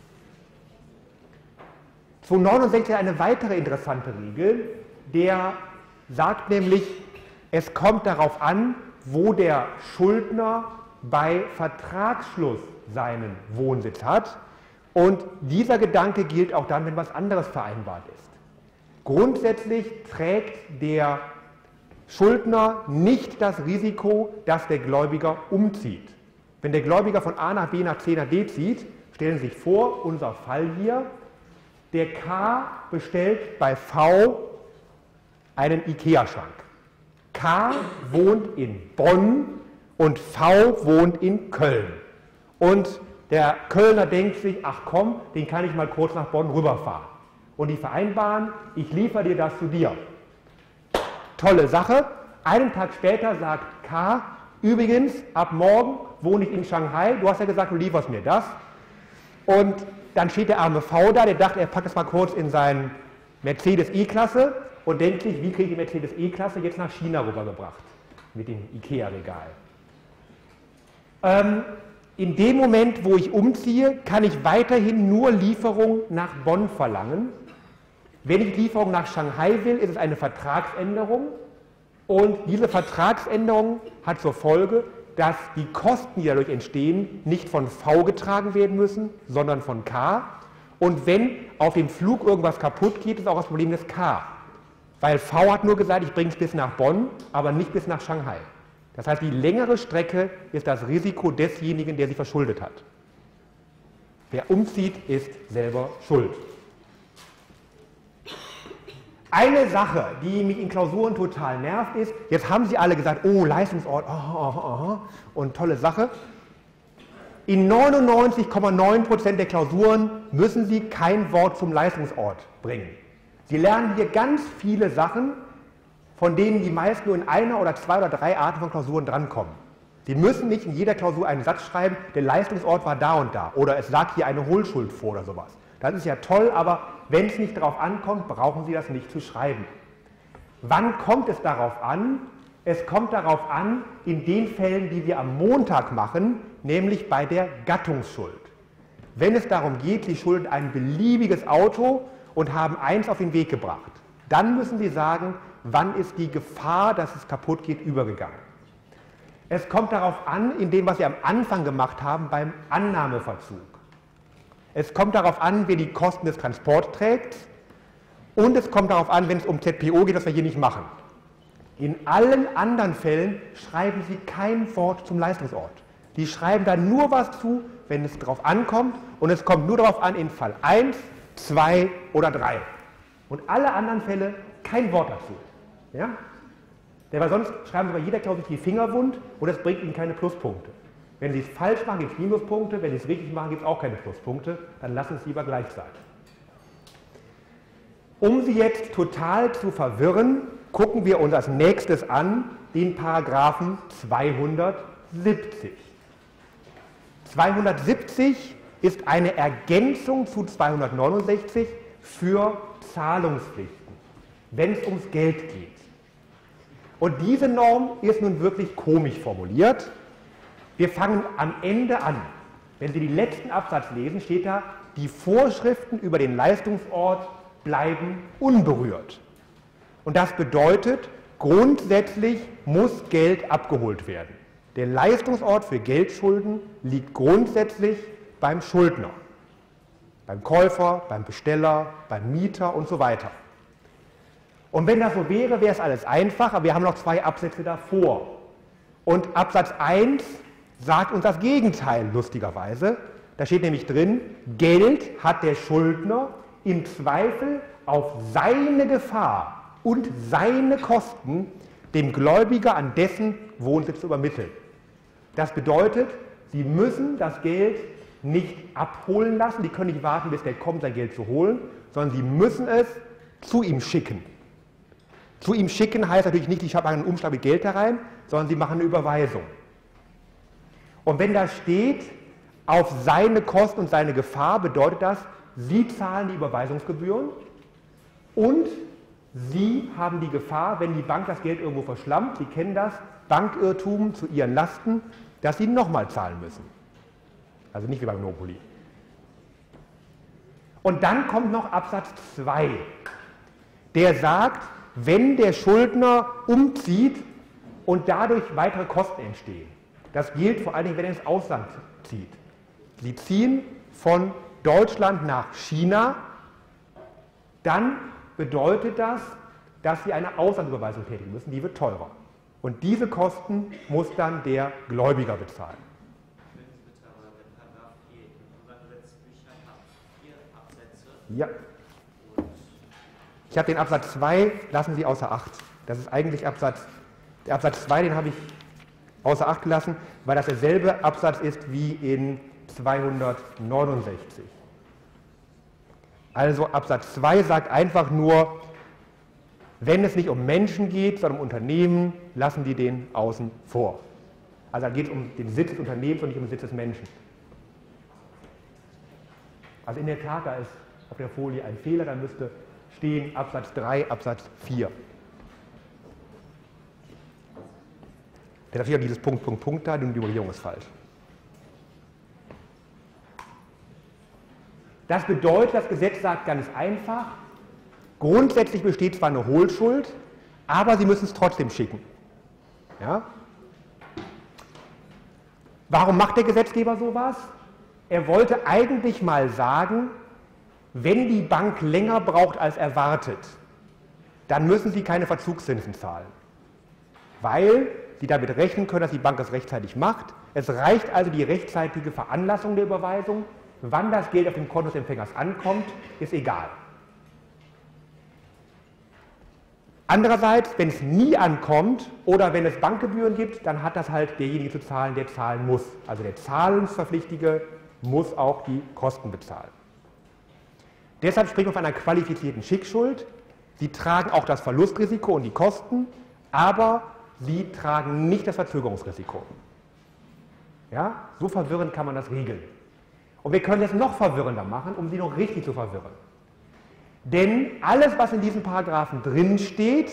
269 eine weitere interessante Regel, der sagt nämlich, es kommt darauf an, wo der Schuldner bei Vertragsschluss seinen Wohnsitz hat. Und dieser Gedanke gilt auch dann, wenn was anderes vereinbart ist. Grundsätzlich trägt der Schuldner nicht das Risiko, dass der Gläubiger umzieht. Wenn der Gläubiger von A nach B nach C nach D zieht, stellen Sie sich vor, unser Fall hier, der K bestellt bei V einen IKEA-Schrank. K wohnt in Bonn und V wohnt in Köln. Und der Kölner denkt sich, ach komm, den kann ich mal kurz nach Bonn rüberfahren. Und die vereinbaren, ich liefere dir das zu dir. Tolle Sache. Einen Tag später sagt K, übrigens, ab morgen wohne ich in Shanghai, du hast ja gesagt, du lieferst mir das. Und dann steht der arme V da, der dachte, er packt es mal kurz in seinen Mercedes E-Klasse und denkt sich, wie kriege ich die Mercedes E-Klasse jetzt nach China rübergebracht mit dem IKEA-Regal. In dem Moment, wo ich umziehe, kann ich weiterhin nur Lieferung nach Bonn verlangen. Wenn ich Lieferung nach Shanghai will, ist es eine Vertragsänderung. Und diese Vertragsänderung hat zur Folge, dass die Kosten, die dadurch entstehen, nicht von V getragen werden müssen, sondern von K. Und wenn auf dem Flug irgendwas kaputt geht, ist auch das Problem des K. Weil V hat nur gesagt, ich bringe es bis nach Bonn, aber nicht bis nach Shanghai. Das heißt, die längere Strecke ist das Risiko desjenigen, der sie verschuldet hat. Wer umzieht, ist selber schuld. Eine Sache, die mich in Klausuren total nervt, ist, jetzt haben Sie alle gesagt, oh, Leistungsort, und tolle Sache. In 99,9% der Klausuren müssen Sie kein Wort zum Leistungsort bringen. Sie lernen hier ganz viele Sachen, von denen die meisten nur in einer oder zwei oder drei Arten von Klausuren drankommen. Sie müssen nicht in jeder Klausur einen Satz schreiben, der Leistungsort war da und da, oder es lag hier eine Hohlschuld vor oder sowas. Das ist ja toll, aber wenn es nicht darauf ankommt, brauchen Sie das nicht zu schreiben. Wann kommt es darauf an? Es kommt darauf an, in den Fällen, die wir am Montag machen, nämlich bei der Gattungsschuld. Wenn es darum geht, Sie schulden ein beliebiges Auto und haben eins auf den Weg gebracht, dann müssen Sie sagen, wann ist die Gefahr, dass es kaputt geht, übergegangen. Es kommt darauf an, in dem, was Sie am Anfang gemacht haben, beim Annahmeverzug. Es kommt darauf an, wer die Kosten des Transports trägt, und es kommt darauf an, wenn es um ZPO geht, was wir hier nicht machen. In allen anderen Fällen schreiben Sie kein Wort zum Leistungsort. Die schreiben da nur was zu, wenn es darauf ankommt, und es kommt nur darauf an, in Fall 1, 2 oder 3. Und alle anderen Fälle kein Wort dazu. Ja? Weil sonst schreiben Sie bei jeder Klausur die Finger wund und das bringt Ihnen keine Pluspunkte. Wenn Sie es falsch machen, gibt es Minuspunkte, wenn Sie es richtig machen, gibt es auch keine Pluspunkte, dann lassen Sie es lieber gleich sein. Um Sie jetzt total zu verwirren, gucken wir uns als nächstes an den Paragraphen 270. 270 ist eine Ergänzung zu 269 für Zahlungspflichten, wenn es ums Geld geht. Und diese Norm ist nun wirklich komisch formuliert. Wir fangen am Ende an. Wenn Sie den letzten Absatz lesen, steht da, die Vorschriften über den Leistungsort bleiben unberührt. Und das bedeutet, grundsätzlich muss Geld abgeholt werden. Der Leistungsort für Geldschulden liegt grundsätzlich beim Schuldner, beim Käufer, beim Besteller, beim Mieter und so weiter. Und wenn das so wäre, wäre es alles einfach, aber wir haben noch 2 Absätze davor. Und Absatz 1 sagt uns das Gegenteil, lustigerweise. Da steht nämlich drin, Geld hat der Schuldner im Zweifel auf seine Gefahr und seine Kosten dem Gläubiger an dessen Wohnsitz übermitteln. Das bedeutet, Sie müssen das Geld nicht abholen lassen, Sie können nicht warten, bis der kommt, sein Geld zu holen, sondern Sie müssen es zu ihm schicken. Zu ihm schicken heißt natürlich nicht, ich habe einen Umschlag mit Geld da rein, sondern Sie machen eine Überweisung. Und wenn da steht, auf seine Kosten und seine Gefahr, bedeutet das, Sie zahlen die Überweisungsgebühren und Sie haben die Gefahr, wenn die Bank das Geld irgendwo verschlammt, Sie kennen das, Bankirrtum zu Ihren Lasten, dass Sie nochmal zahlen müssen. Also nicht wie beim Monopoly. Und dann kommt noch Absatz 2. Der sagt, wenn der Schuldner umzieht und dadurch weitere Kosten entstehen. Das gilt vor allen Dingen, wenn er ins Ausland zieht. Sie ziehen von Deutschland nach China, dann bedeutet das, dass Sie eine Auslandsüberweisung tätigen müssen, die wird teurer. Und diese Kosten muss dann der Gläubiger bezahlen. Ja. Ich habe den Absatz 2, lassen Sie außer Acht. Das ist eigentlich der Absatz 2, den habe ich außer Acht gelassen, weil das derselbe Absatz ist wie in 269. Also Absatz 2 sagt einfach nur, wenn es nicht um Menschen geht, sondern um Unternehmen, lassen die den außen vor. Also da geht es um den Sitz des Unternehmens und nicht um den Sitz des Menschen. Also in der Tat, da ist auf der Folie ein Fehler, da müsste stehen Absatz 3, Absatz 4. Da steht auch dieses Punkt da, die Nummerierung ist falsch. Das bedeutet, das Gesetz sagt ganz einfach, grundsätzlich besteht zwar eine Hohlschuld, aber Sie müssen es trotzdem schicken. Ja? Warum macht der Gesetzgeber sowas? Er wollte eigentlich mal sagen, wenn die Bank länger braucht als erwartet, dann müssen Sie keine Verzugszinsen zahlen, weil Sie damit rechnen können, dass die Bank das rechtzeitig macht. Es reicht also die rechtzeitige Veranlassung der Überweisung. Wann das Geld auf dem Konto des Empfängers ankommt, ist egal. Andererseits, wenn es nie ankommt oder wenn es Bankgebühren gibt, dann hat das halt derjenige zu zahlen, der zahlen muss. Also der Zahlungsverpflichtige muss auch die Kosten bezahlen. Deshalb spricht man von einer qualifizierten Schickschuld. Sie tragen auch das Verlustrisiko und die Kosten, aber Sie tragen nicht das Verzögerungsrisiko. Ja? So verwirrend kann man das regeln. Und wir können es noch verwirrender machen, um Sie noch richtig zu verwirren. Denn alles, was in diesen Paragraphen drin steht,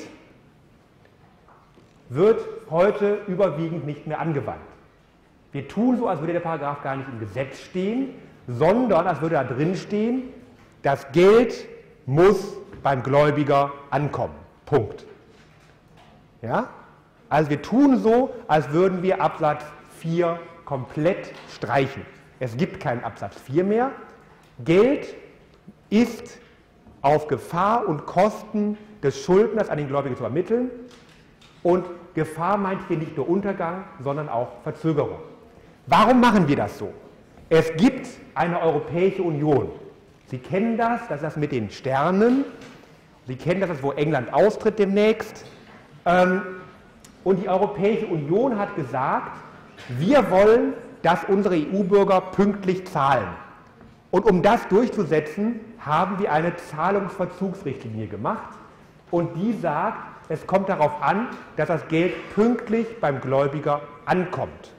wird heute überwiegend nicht mehr angewandt. Wir tun so, als würde der Paragraph gar nicht im Gesetz stehen, sondern als würde da drin stehen, das Geld muss beim Gläubiger ankommen. Punkt. Ja? Also wir tun so, als würden wir Absatz 4 komplett streichen. Es gibt keinen Absatz 4 mehr. Geld ist auf Gefahr und Kosten des Schuldners an den Gläubiger zu ermitteln. Und Gefahr meint hier nicht nur Untergang, sondern auch Verzögerung. Warum machen wir das so? Es gibt eine Europäische Union. Sie kennen das ist das mit den Sternen. Sie kennen das, wo England austritt demnächst. Und die Europäische Union hat gesagt, wir wollen, dass unsere EU-Bürger pünktlich zahlen. Und um das durchzusetzen, haben wir eine Zahlungsverzugsrichtlinie gemacht. Und die sagt, es kommt darauf an, dass das Geld pünktlich beim Gläubiger ankommt.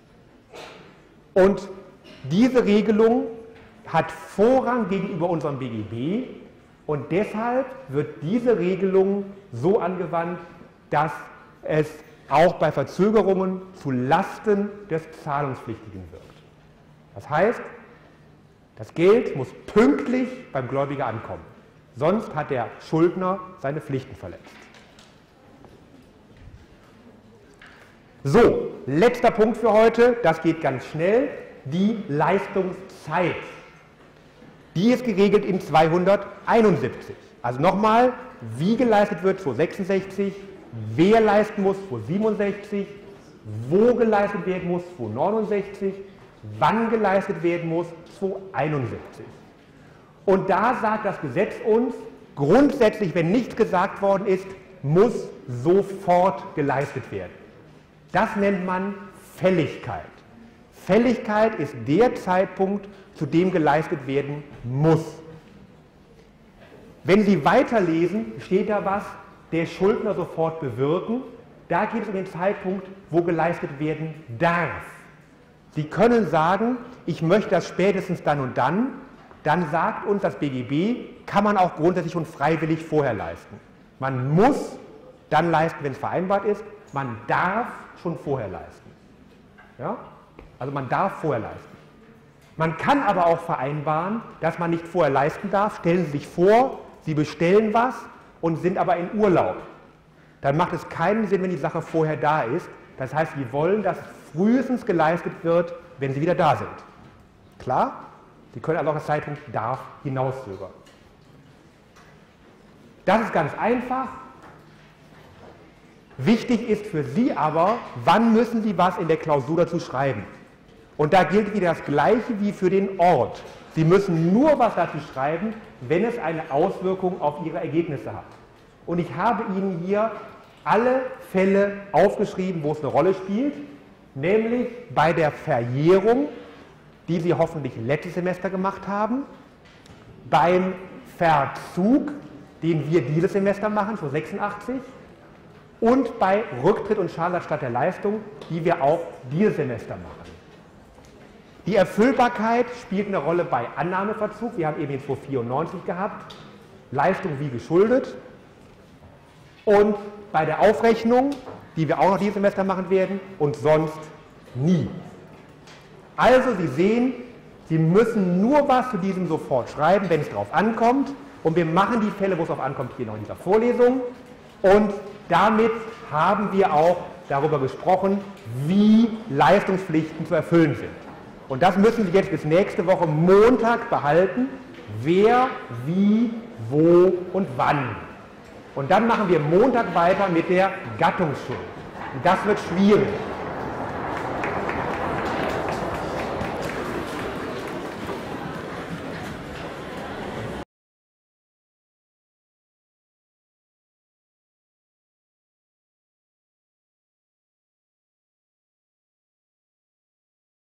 Und diese Regelung hat Vorrang gegenüber unserem BGB und deshalb wird diese Regelung so angewandt, dass es auch bei Verzögerungen zu Lasten des Zahlungspflichtigen wirkt. Das heißt, das Geld muss pünktlich beim Gläubiger ankommen, sonst hat der Schuldner seine Pflichten verletzt. So, letzter Punkt für heute, das geht ganz schnell, die Leistungszeit. Die ist geregelt in 271. Also nochmal, wie geleistet wird 266, wer leisten muss 267, wo geleistet werden muss 269, wann geleistet werden muss 271. Und da sagt das Gesetz uns, grundsätzlich, wenn nichts gesagt worden ist, muss sofort geleistet werden. Das nennt man Fälligkeit. Fälligkeit ist der Zeitpunkt, zu dem geleistet werden muss. Wenn Sie weiterlesen, steht da was, der Schuldner sofort bewirken. Da geht es um den Zeitpunkt, wo geleistet werden darf. Sie können sagen, ich möchte das spätestens dann und dann sagt uns das BGB, kann man auch grundsätzlich und freiwillig vorher leisten. Man muss dann leisten, wenn es vereinbart ist, man darf schon vorher leisten. Ja? Also man darf vorher leisten. Man kann aber auch vereinbaren, dass man nicht vorher leisten darf. Stellen Sie sich vor, Sie bestellen was und sind aber in Urlaub. Dann macht es keinen Sinn, wenn die Sache vorher da ist. Das heißt, Sie wollen, dass frühestens geleistet wird, wenn Sie wieder da sind. Klar? Sie können also auch das Zeitpunkt darf hinauszögern. Das ist ganz einfach. Wichtig ist für Sie aber, wann müssen Sie was in der Klausur dazu schreiben. Und da gilt wieder das Gleiche wie für den Ort. Sie müssen nur was dazu schreiben, wenn es eine Auswirkung auf Ihre Ergebnisse hat. Und ich habe Ihnen hier alle Fälle aufgeschrieben, wo es eine Rolle spielt, nämlich bei der Verjährung, die Sie hoffentlich letztes Semester gemacht haben, beim Verzug, den wir dieses Semester machen, für 86, und bei Rücktritt und Schadenersatz der Leistung, die wir auch dieses Semester machen. Die Erfüllbarkeit spielt eine Rolle bei Annahmeverzug. Wir haben eben den 294 gehabt, Leistung wie geschuldet. Und bei der Aufrechnung, die wir auch noch dieses Semester machen werden, und sonst nie. Also Sie sehen, Sie müssen nur was zu diesem sofort schreiben, wenn es darauf ankommt. Und wir machen die Fälle, wo es darauf ankommt, hier noch in dieser Vorlesung. Und damit haben wir auch darüber gesprochen, wie Leistungspflichten zu erfüllen sind. Und das müssen Sie jetzt bis nächste Woche Montag behalten, wer, wie, wo und wann. Und dann machen wir Montag weiter mit der Gattungsschuld. Und das wird schwierig.